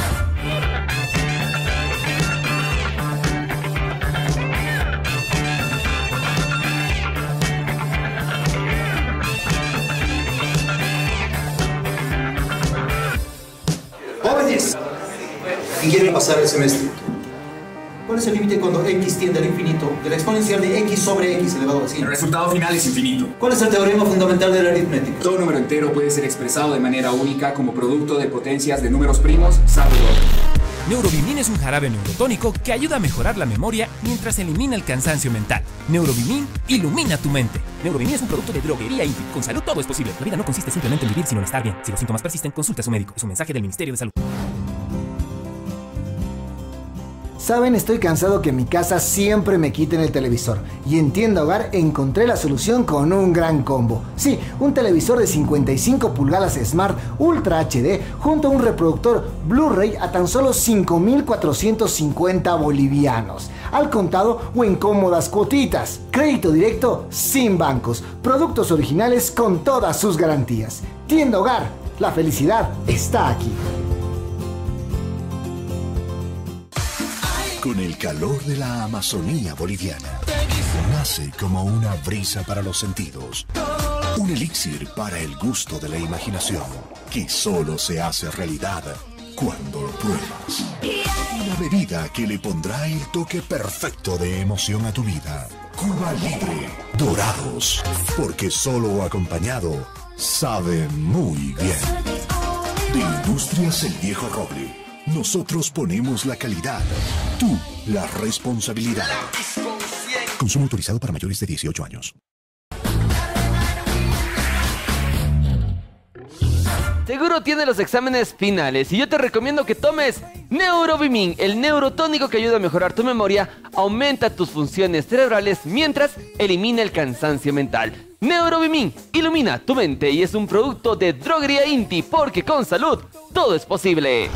Jóvenes, ¿quién quiere pasar el semestre? ¿Cuál es el límite cuando x tiende al infinito de la exponencial de x sobre x elevado a cien? El resultado final es infinito. ¿Cuál es el teorema fundamental de la aritmética? Todo número entero puede ser expresado de manera única como producto de potencias de números primos, salvo dos. Neurobimin es un jarabe neurotónico que ayuda a mejorar la memoria mientras elimina el cansancio mental. Neurobimin ilumina tu mente. Neurobimin es un producto de droguería Infi. Con salud todo es posible. La vida no consiste simplemente en vivir, sino en estar bien. Si los síntomas persisten, consulta a su médico. Es un mensaje del Ministerio de Salud. Saben, estoy cansado que en mi casa siempre me quiten el televisor. Y en Tienda Hogar encontré la solución con un gran combo. Sí, un televisor de cincuenta y cinco pulgadas Smart Ultra H D junto a un reproductor Blu-ray a tan solo cinco mil cuatrocientos cincuenta bolivianos. Al contado o en cómodas cuotitas. Crédito directo sin bancos. Productos originales con todas sus garantías. Tienda Hogar, la felicidad está aquí. Con el calor de la Amazonía boliviana, nace como una brisa para los sentidos, un elixir para el gusto de la imaginación, que solo se hace realidad cuando lo pruebas. Una bebida que le pondrá el toque perfecto de emoción a tu vida. Cuba Libre. Dorados. Porque solo o acompañado sabe muy bien. De Industrias El Viejo Roble. Nosotros ponemos la calidad. Tú la responsabilidad. Consumo autorizado para mayores de dieciocho años. Seguro tiene los exámenes finales y yo te recomiendo que tomes Neurobimin, el neurotónico que ayuda a mejorar tu memoria, aumenta tus funciones cerebrales mientras elimina el cansancio mental. Neurobimin ilumina tu mente y es un producto de Droguería Inti, porque con salud todo es posible.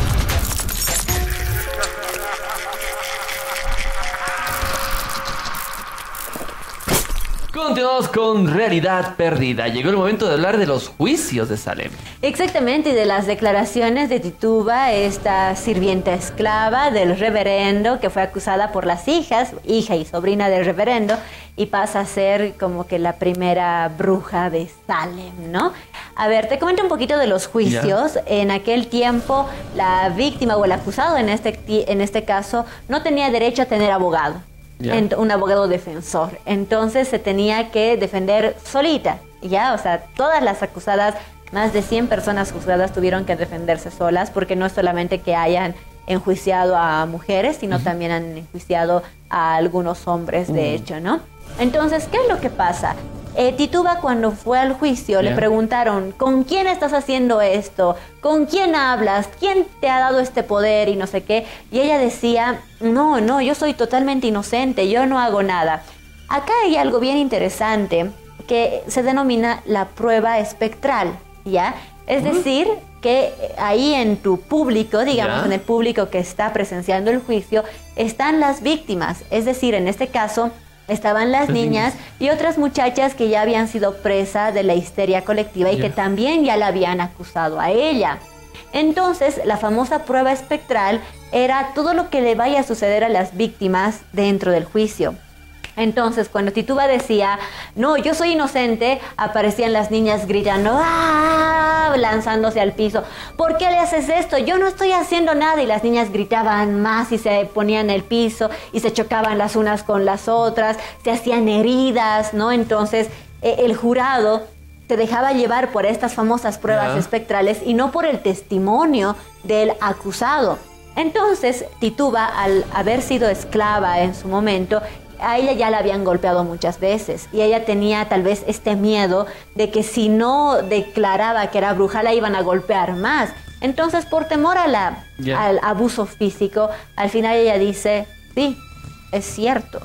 Continuamos con Realidad Perdida. Llegó el momento de hablar de los juicios de Salem. Exactamente, y de las declaraciones de Tituba, esta sirvienta esclava del reverendo que fue acusada por las hijas, hija y sobrina del reverendo, y pasa a ser como que la primera bruja de Salem, ¿no? A ver, te comento un poquito de los juicios. Ya. En aquel tiempo, la víctima o el acusado en este, en este caso no tenía derecho a tener abogado. En, un abogado defensor. Entonces se tenía que defender solita, ¿ya? O sea, todas las acusadas, más de cien personas juzgadas tuvieron que defenderse solas, porque no es solamente que hayan enjuiciado a mujeres, sino uh-huh. también han enjuiciado a algunos hombres, de uh-huh. hecho, ¿no? Entonces, ¿qué es lo que pasa? Eh, Tituba, cuando fue al juicio, yeah. le preguntaron, ¿con quién estás haciendo esto? ¿Con quién hablas? ¿Quién te ha dado este poder? Y no sé qué. Y ella decía, no, no, yo soy totalmente inocente, yo no hago nada. Acá hay algo bien interesante que se denomina la prueba espectral, ¿ya? Es uh-huh. decir, que ahí en tu público, digamos, yeah. en el público que está presenciando el juicio, están las víctimas. Es decir, en este caso, estaban las niñas y otras muchachas que ya habían sido presa de la histeria colectiva y yeah. que también ya la habían acusado a ella. Entonces, la famosa prueba espectral era todo lo que le vaya a suceder a las víctimas dentro del juicio. Entonces, cuando Tituba decía, no, yo soy inocente, aparecían las niñas gritando, ¡ah!, lanzándose al piso. ¿Por qué le haces esto? Yo no estoy haciendo nada. Y las niñas gritaban más y se ponían en el piso y se chocaban las unas con las otras, se hacían heridas, ¿no? Entonces, eh, el jurado se dejaba llevar por estas famosas pruebas yeah. espectrales y no por el testimonio del acusado. Entonces, Tituba, al haber sido esclava en su momento, a ella ya la habían golpeado muchas veces y ella tenía tal vez este miedo de que si no declaraba que era bruja la iban a golpear más. Entonces, por temor a la, yeah. al abuso físico, al final ella dice, sí, es cierto,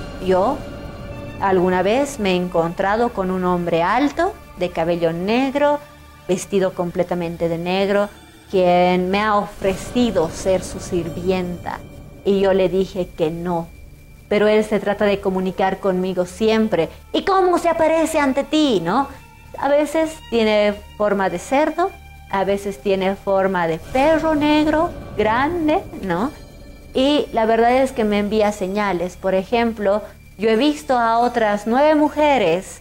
yo alguna vez me he encontrado con un hombre alto, de cabello negro, vestido completamente de negro, quien me ha ofrecido ser su sirvienta y yo le dije que no. Pero él se trata de comunicar conmigo siempre. ¿Y cómo se aparece ante ti, no? A veces tiene forma de cerdo, a veces tiene forma de perro negro, grande, ¿no? Y la verdad es que me envía señales. Por ejemplo, yo he visto a otras nueve mujeres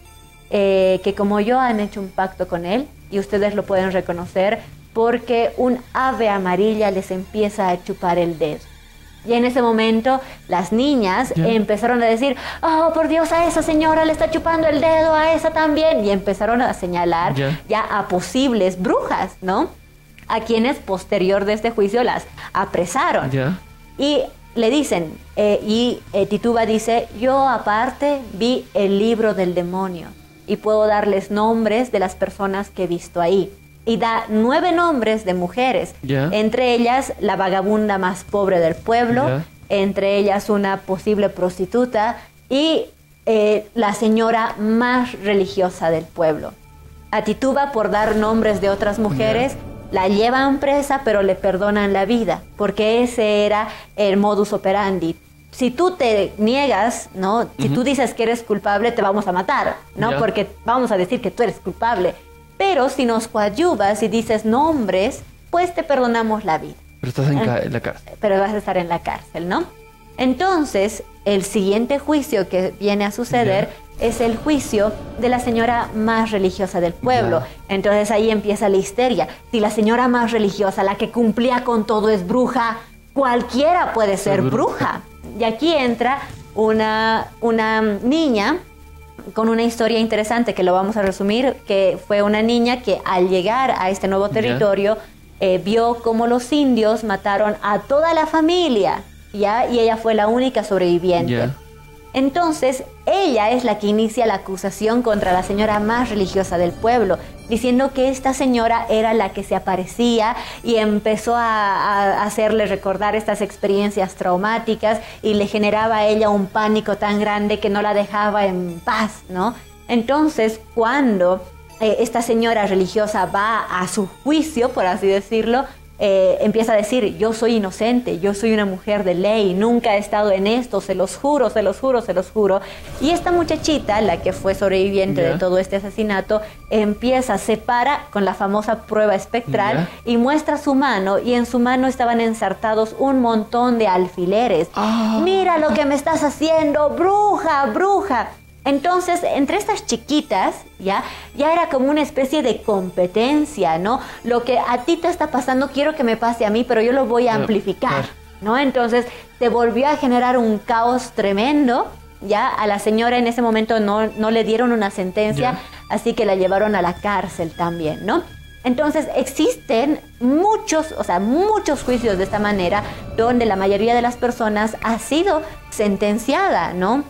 eh, que como yo han hecho un pacto con él, y ustedes lo pueden reconocer, porque un ave amarilla les empieza a chupar el dedo. Y en ese momento las niñas yeah. empezaron a decir, oh, por Dios, a esa señora le está chupando el dedo, a esa también. Y empezaron a señalar yeah. ya a posibles brujas, ¿no? A quienes posterior de este juicio las apresaron. Yeah. Y le dicen, eh, y eh, Tituba dice, yo aparte vi el libro del demonio y puedo darles nombres de las personas que he visto ahí. Y da nueve nombres de mujeres, yeah. entre ellas la vagabunda más pobre del pueblo, yeah. entre ellas una posible prostituta y eh, la señora más religiosa del pueblo. A Tituba, por dar nombres de otras mujeres, yeah. la llevan presa, pero le perdonan la vida, porque ese era el modus operandi. Si tú te niegas, ¿no? Si uh-huh. tú dices que eres culpable, te vamos a matar, ¿no? Yeah. Porque vamos a decir que tú eres culpable. Pero si nos coadyuvas y dices nombres, pues te perdonamos la vida. Pero estás en, ca- en la cárcel. Pero vas a estar en la cárcel, ¿no? Entonces, el siguiente juicio que viene a suceder yeah. es el juicio de la señora más religiosa del pueblo. Yeah. Entonces ahí empieza la histeria. Si la señora más religiosa, la que cumplía con todo, es bruja, cualquiera puede ser bruja. Y aquí entra una, una niña con una historia interesante que lo vamos a resumir, que fue una niña que al llegar a este nuevo territorio eh, vio cómo los indios mataron a toda la familia, ¿ya? Y ella fue la única sobreviviente. Yeah. Entonces, ella es la que inicia la acusación contra la señora más religiosa del pueblo, diciendo que esta señora era la que se aparecía y empezó a, a hacerle recordar estas experiencias traumáticas y le generaba a ella un pánico tan grande que no la dejaba en paz, ¿no? Entonces, cuando eh, esta señora religiosa va a su juicio, por así decirlo, Eh, empieza a decir, yo soy inocente, yo soy una mujer de ley, nunca he estado en esto, se los juro, se los juro, se los juro. Y esta muchachita, la que fue sobreviviente Yeah. de todo este asesinato, empieza, se para con la famosa prueba espectral Yeah. y muestra su mano, y en su mano estaban ensartados un montón de alfileres. Oh. Mira lo que me estás haciendo, bruja, bruja. Entonces, entre estas chiquitas, ya, ya era como una especie de competencia, ¿no? Lo que a ti te está pasando, quiero que me pase a mí, pero yo lo voy a amplificar, ¿no? Entonces, se volvió a generar un caos tremendo, ya. A la señora en ese momento no, no le dieron una sentencia, así que la llevaron a la cárcel también, ¿no? Entonces, existen muchos, o sea, muchos juicios de esta manera, donde la mayoría de las personas ha sido sentenciada, ¿no?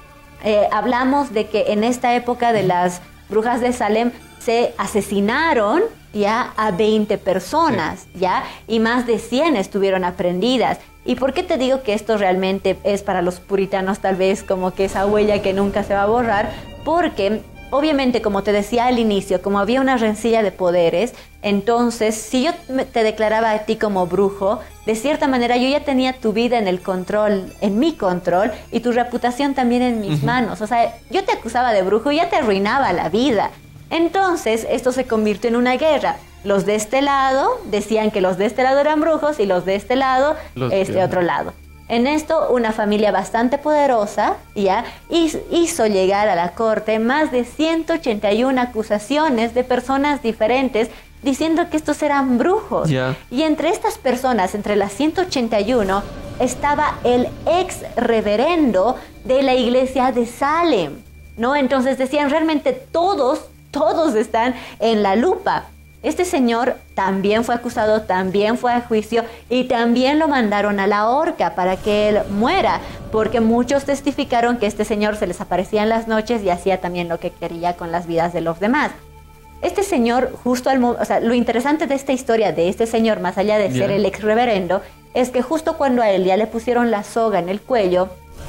Eh, hablamos de que en esta época de las brujas de Salem se asesinaron ya a veinte personas, sí. ya, y más de cien estuvieron aprendidas. ¿Y por qué te digo que esto realmente es para los puritanos tal vez como que esa huella que nunca se va a borrar? Porque obviamente, como te decía al inicio, como había una rencilla de poderes, entonces, si yo te declaraba a ti como brujo, de cierta manera yo ya tenía tu vida en el control, en mi control, y tu reputación también en mis uh-huh. manos. O sea, yo te acusaba de brujo y ya te arruinaba la vida. Entonces, esto se convirtió en una guerra. Los de este lado decían que los de este lado eran brujos y los de este lado, los este que... otro lado. En esto, una familia bastante poderosa ya hizo llegar a la corte más de ciento ochenta y una acusaciones de personas diferentes diciendo que estos eran brujos. Yeah. Y entre estas personas, entre las ciento ochenta y uno, estaba el ex reverendo de la iglesia de Salem, ¿no? Entonces decían, realmente todos, todos están en la lupa. Este señor también fue acusado, también fue a juicio y también lo mandaron a la horca para que él muera, porque muchos testificaron que este señor se les aparecía en las noches y hacía también lo que quería con las vidas de los demás. Este señor, justo al o sea, lo interesante de esta historia de este señor, más allá de ser yeah. el ex reverendo, es que justo cuando a él ya le pusieron la soga en el cuello,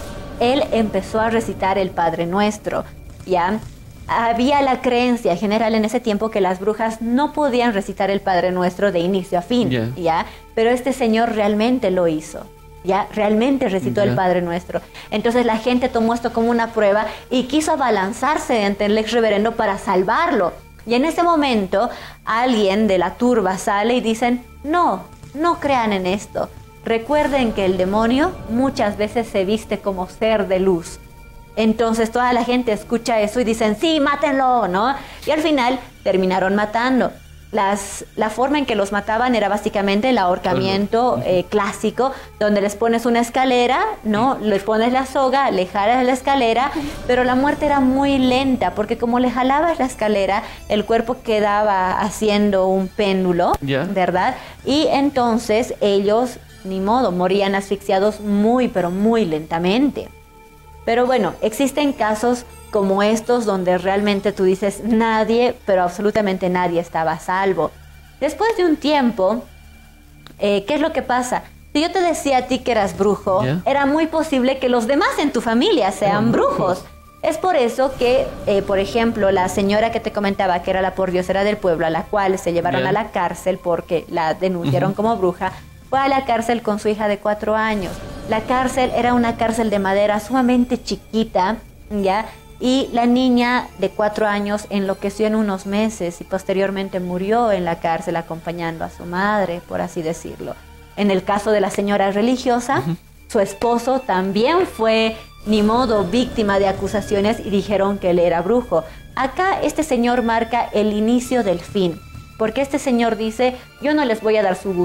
él empezó a recitar el Padre Nuestro, ¿ya? Había la creencia general en ese tiempo que las brujas no podían recitar el Padre Nuestro de inicio a fin, yeah. ¿ya? Pero este señor realmente lo hizo, ¿ya? Realmente recitó yeah. el Padre Nuestro. Entonces la gente tomó esto como una prueba y quiso abalanzarse ante el ex reverendo para salvarlo. Y en ese momento alguien de la turba sale y dicen, no, no crean en esto. Recuerden que el demonio muchas veces se viste como ser de luz. Entonces toda la gente escucha eso y dicen, sí, mátenlo, ¿no? Y al final terminaron matando. Las, la forma en que los mataban era básicamente el ahorcamiento eh, clásico, donde les pones una escalera, ¿no? Les pones la soga, le jalas la escalera, pero la muerte era muy lenta, porque como le jalabas la escalera, el cuerpo quedaba haciendo un péndulo, yeah. ¿verdad? Y entonces ellos, ni modo, morían asfixiados muy, pero muy lentamente. Pero bueno, existen casos como estos donde realmente tú dices nadie, pero absolutamente nadie estaba a salvo. Después de un tiempo, eh, ¿qué es lo que pasa? Si yo te decía a ti que eras brujo, yeah. era muy posible que los demás en tu familia sean brujos. brujos. Es por eso que, eh, por ejemplo, la señora que te comentaba que era la pordiosera del pueblo, a la cual se llevaron yeah. a la cárcel porque la denunciaron uh-huh. como bruja, fue a la cárcel con su hija de cuatro años. La cárcel era una cárcel de madera sumamente chiquita, ¿ya? Y la niña de cuatro años enloqueció en unos meses y posteriormente murió en la cárcel acompañando a su madre, por así decirlo. En el caso de la señora religiosa, uh-huh. su esposo también fue, ni modo, víctima de acusaciones y dijeron que él era brujo. Acá este señor marca el inicio del fin. Porque este señor dice, yo no les voy a dar su gusto.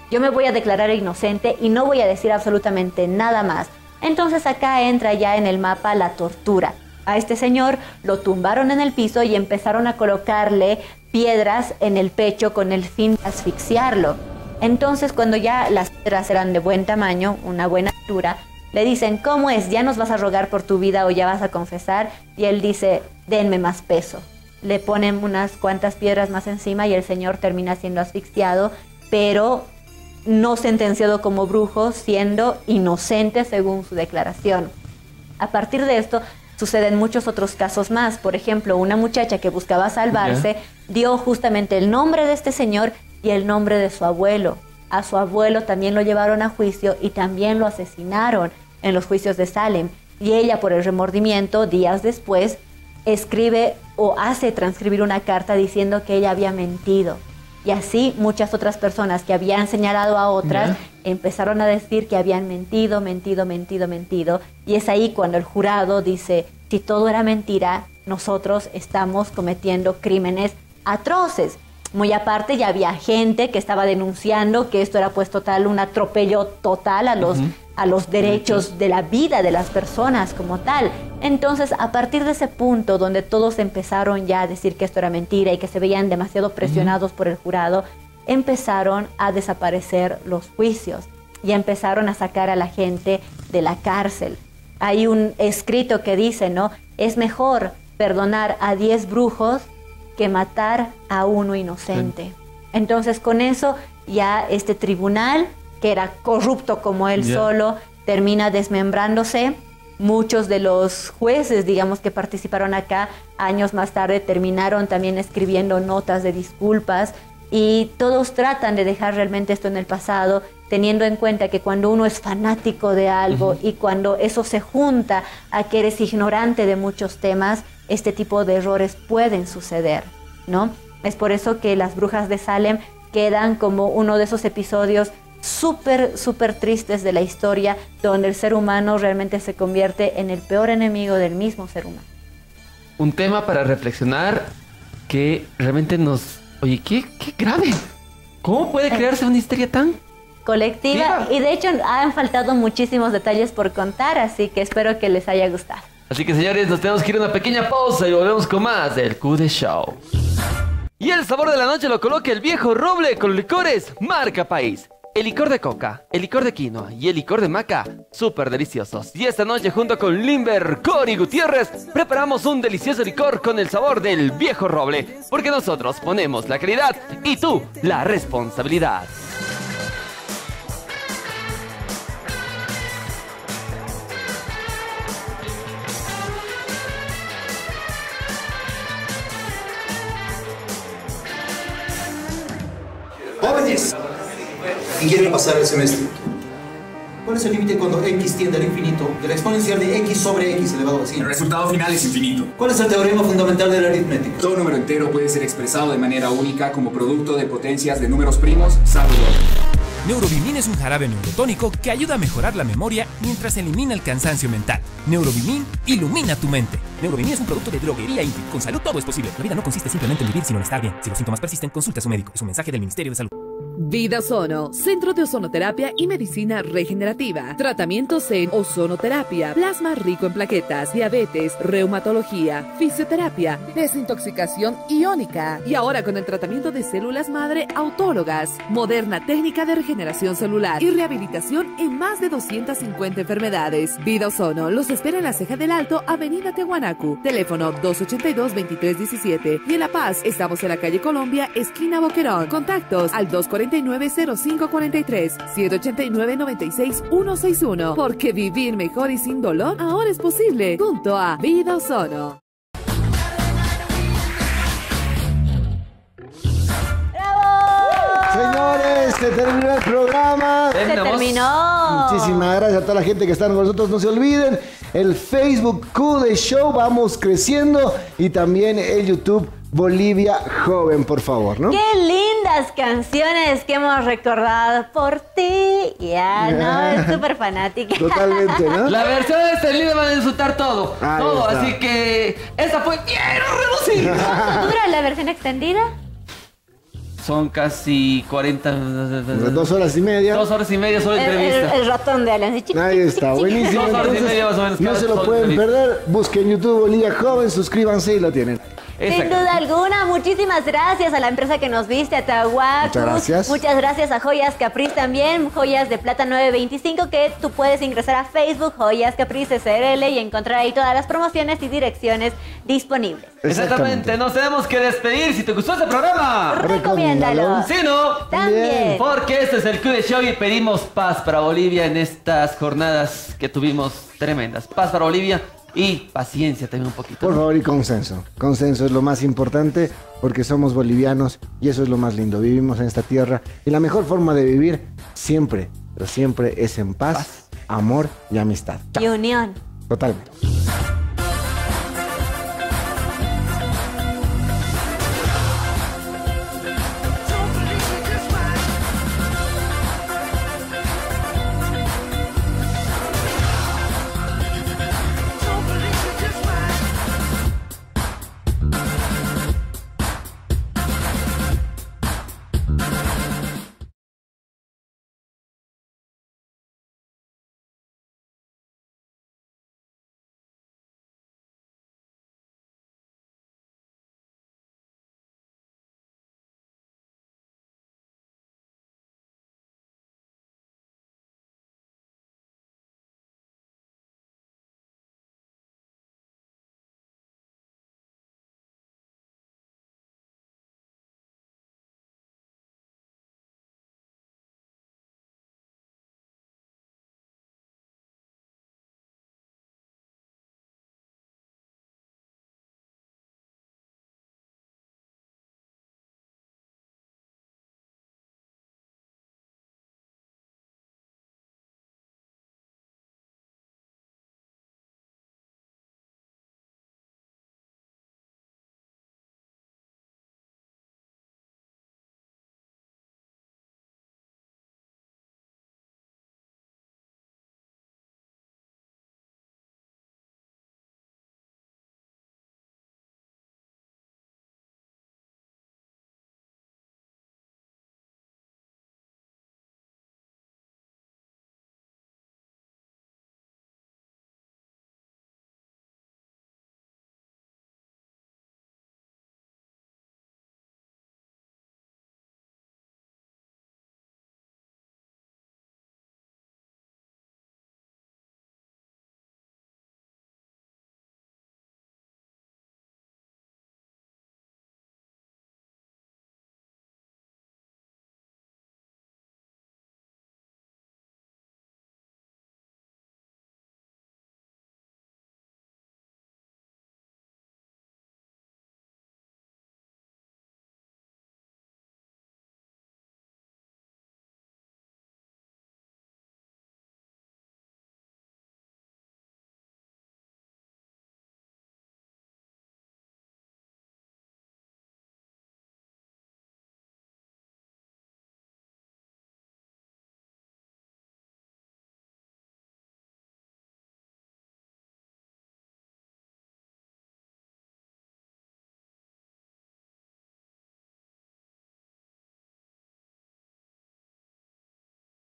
yo me voy a declarar inocente y no voy a decir absolutamente nada más. Entonces acá entra ya en el mapa la tortura. A este señor lo tumbaron en el piso y empezaron a colocarle piedras en el pecho con el fin de asfixiarlo. Entonces, cuando ya las piedras eran de buen tamaño, una buena altura, le dicen, ¿cómo es? ¿Ya nos vas a rogar por tu vida o ya vas a confesar? Y él dice, denme más peso. Le ponen unas cuantas piedras más encima y el señor termina siendo asfixiado, pero no sentenciado como brujo, siendo inocente según su declaración. A partir de esto, suceden muchos otros casos más. Por ejemplo, una muchacha que buscaba salvarse yeah. dio justamente el nombre de este señor y el nombre de su abuelo. A su abuelo también lo llevaron a juicio y también lo asesinaron en los juicios de Salem. Y ella, por el remordimiento, días después, escribe o hace transcribir una carta diciendo que ella había mentido. Y así muchas otras personas que habían señalado a otras yeah. empezaron a decir que habían mentido, mentido, mentido, mentido. Y es ahí cuando el jurado dice, si todo era mentira, nosotros estamos cometiendo crímenes atroces. Muy aparte, ya había gente que estaba denunciando que esto era pues total, un atropello total a los, uh-huh. a los derechos de la vida de las personas como tal. Entonces, a partir de ese punto donde todos empezaron ya a decir que esto era mentira y que se veían demasiado presionados uh-huh. por el jurado, empezaron a desaparecer los juicios y empezaron a sacar a la gente de la cárcel. Hay un escrito que dice, ¿no? Es mejor perdonar a diez brujos que matar a uno inocente. Sí. Entonces, con eso, ya este tribunal, que era corrupto como él yeah. solo, termina desmembrándose. Muchos de los jueces, digamos, que participaron acá, años más tarde, terminaron también escribiendo notas de disculpas, y todos tratan de dejar realmente esto en el pasado, teniendo en cuenta que cuando uno es fanático de algo uh-huh. y cuando eso se junta a que eres ignorante de muchos temas, este tipo de errores pueden suceder, ¿no? Es por eso que las brujas de Salem quedan como uno de esos episodios súper, súper tristes de la historia, donde el ser humano realmente se convierte en el peor enemigo del mismo ser humano. Un tema para reflexionar que realmente nos... Oye, qué, qué grave. ¿Cómo puede crearse una histeria tan colectiva? Y de hecho han faltado muchísimos detalles por contar, así que espero que les haya gustado. Así que, señores, nos tenemos que ir a una pequeña pausa y volvemos con más del Q D Show. Y el sabor de la noche lo coloca el viejo roble con licores marca país. El licor de coca, el licor de quinoa y el licor de maca, súper deliciosos. Y esta noche, junto con Limber, Cori Gutiérrez, preparamos un delicioso licor con el sabor del viejo roble, porque nosotros ponemos la calidad y tú la responsabilidad. Jóvenes, ¿quién quiere pasar el semestre? ¿Cuál es el límite cuando x tiende al infinito de la exponencial de x sobre x elevado a cien? El resultado final es infinito. ¿Cuál es el teorema fundamental de la aritmética? Todo número entero puede ser expresado de manera única como producto de potencias de números primos, salvo dos. Neurobimin es un jarabe neurotónico que ayuda a mejorar la memoria mientras elimina el cansancio mental. Neurobimin ilumina tu mente. Neurobimin es un producto de droguería Infi. Con salud todo es posible. La vida no consiste simplemente en vivir, sino en estar bien. Si los síntomas persisten, consulta a su médico. Es un mensaje del Ministerio de Salud. Vida Ozono, Centro de Ozonoterapia y Medicina Regenerativa. Tratamientos en ozonoterapia, plasma rico en plaquetas, diabetes, reumatología, fisioterapia, desintoxicación iónica. Y ahora con el tratamiento de células madre autólogas, moderna técnica de regeneración celular y rehabilitación en más de doscientas cincuenta enfermedades. Vida Ozono los espera en la Ceja del Alto, Avenida Tehuanacu. Teléfono dos ochenta y dos, veintitrés diecisiete. Y en La Paz estamos en la calle Colombia, esquina Boquerón. Contactos al dos cuarenta y nueve, cero cinco cuarenta y tres, siete ochenta y nueve, noventa y seis, ciento sesenta y uno. Porque vivir mejor y sin dolor ahora es posible. Junto a Vida Ozono. Señores, se terminó el programa. Se terminó. Muchísimas gracias a toda la gente que está con nosotros. No se olviden, el Facebook Q D Show, vamos creciendo. Y también el YouTube Bolivia Joven, por favor, ¿no? ¡Qué lindas canciones que hemos recordado por ti! Ya, ¿no? Es súper fanática. Totalmente, ¿no? La versión de este libro van a disfrutar todo. Ahí todo, está. Así que esa fue bien reducida. ¿Cuánto dura la versión extendida? Son casi cuarenta... Dos horas y media. Dos horas y media solo El, entrevista. el- el ratón de Alan. Ahí está, buenísimo. Dos horas y Entonces, media más o menos. no cada se lo solo pueden entrevista. perder. Busquen YouTube Bolivia Joven, suscríbanse y lo tienen. Sin duda alguna, muchísimas gracias a la empresa que nos viste, a Tahuacu. Muchas gracias. Muchas gracias a Joyas Capriz también, Joyas de Plata nueve veinticinco, que tú puedes ingresar a Facebook, Joyas Capriz S R L, y encontrar ahí todas las promociones y direcciones disponibles. Exactamente, nos tenemos que despedir. Si te gustó este programa, recomiéndalo. Si no, También. porque este es el Q de Show y pedimos paz para Bolivia en estas jornadas que tuvimos tremendas. Paz para Bolivia y paciencia también un poquito. Por favor, y consenso. Consenso es lo más importante porque somos bolivianos y eso es lo más lindo. Vivimos en esta tierra y la mejor forma de vivir siempre, pero siempre es en paz, amor y amistad. Y unión. Totalmente.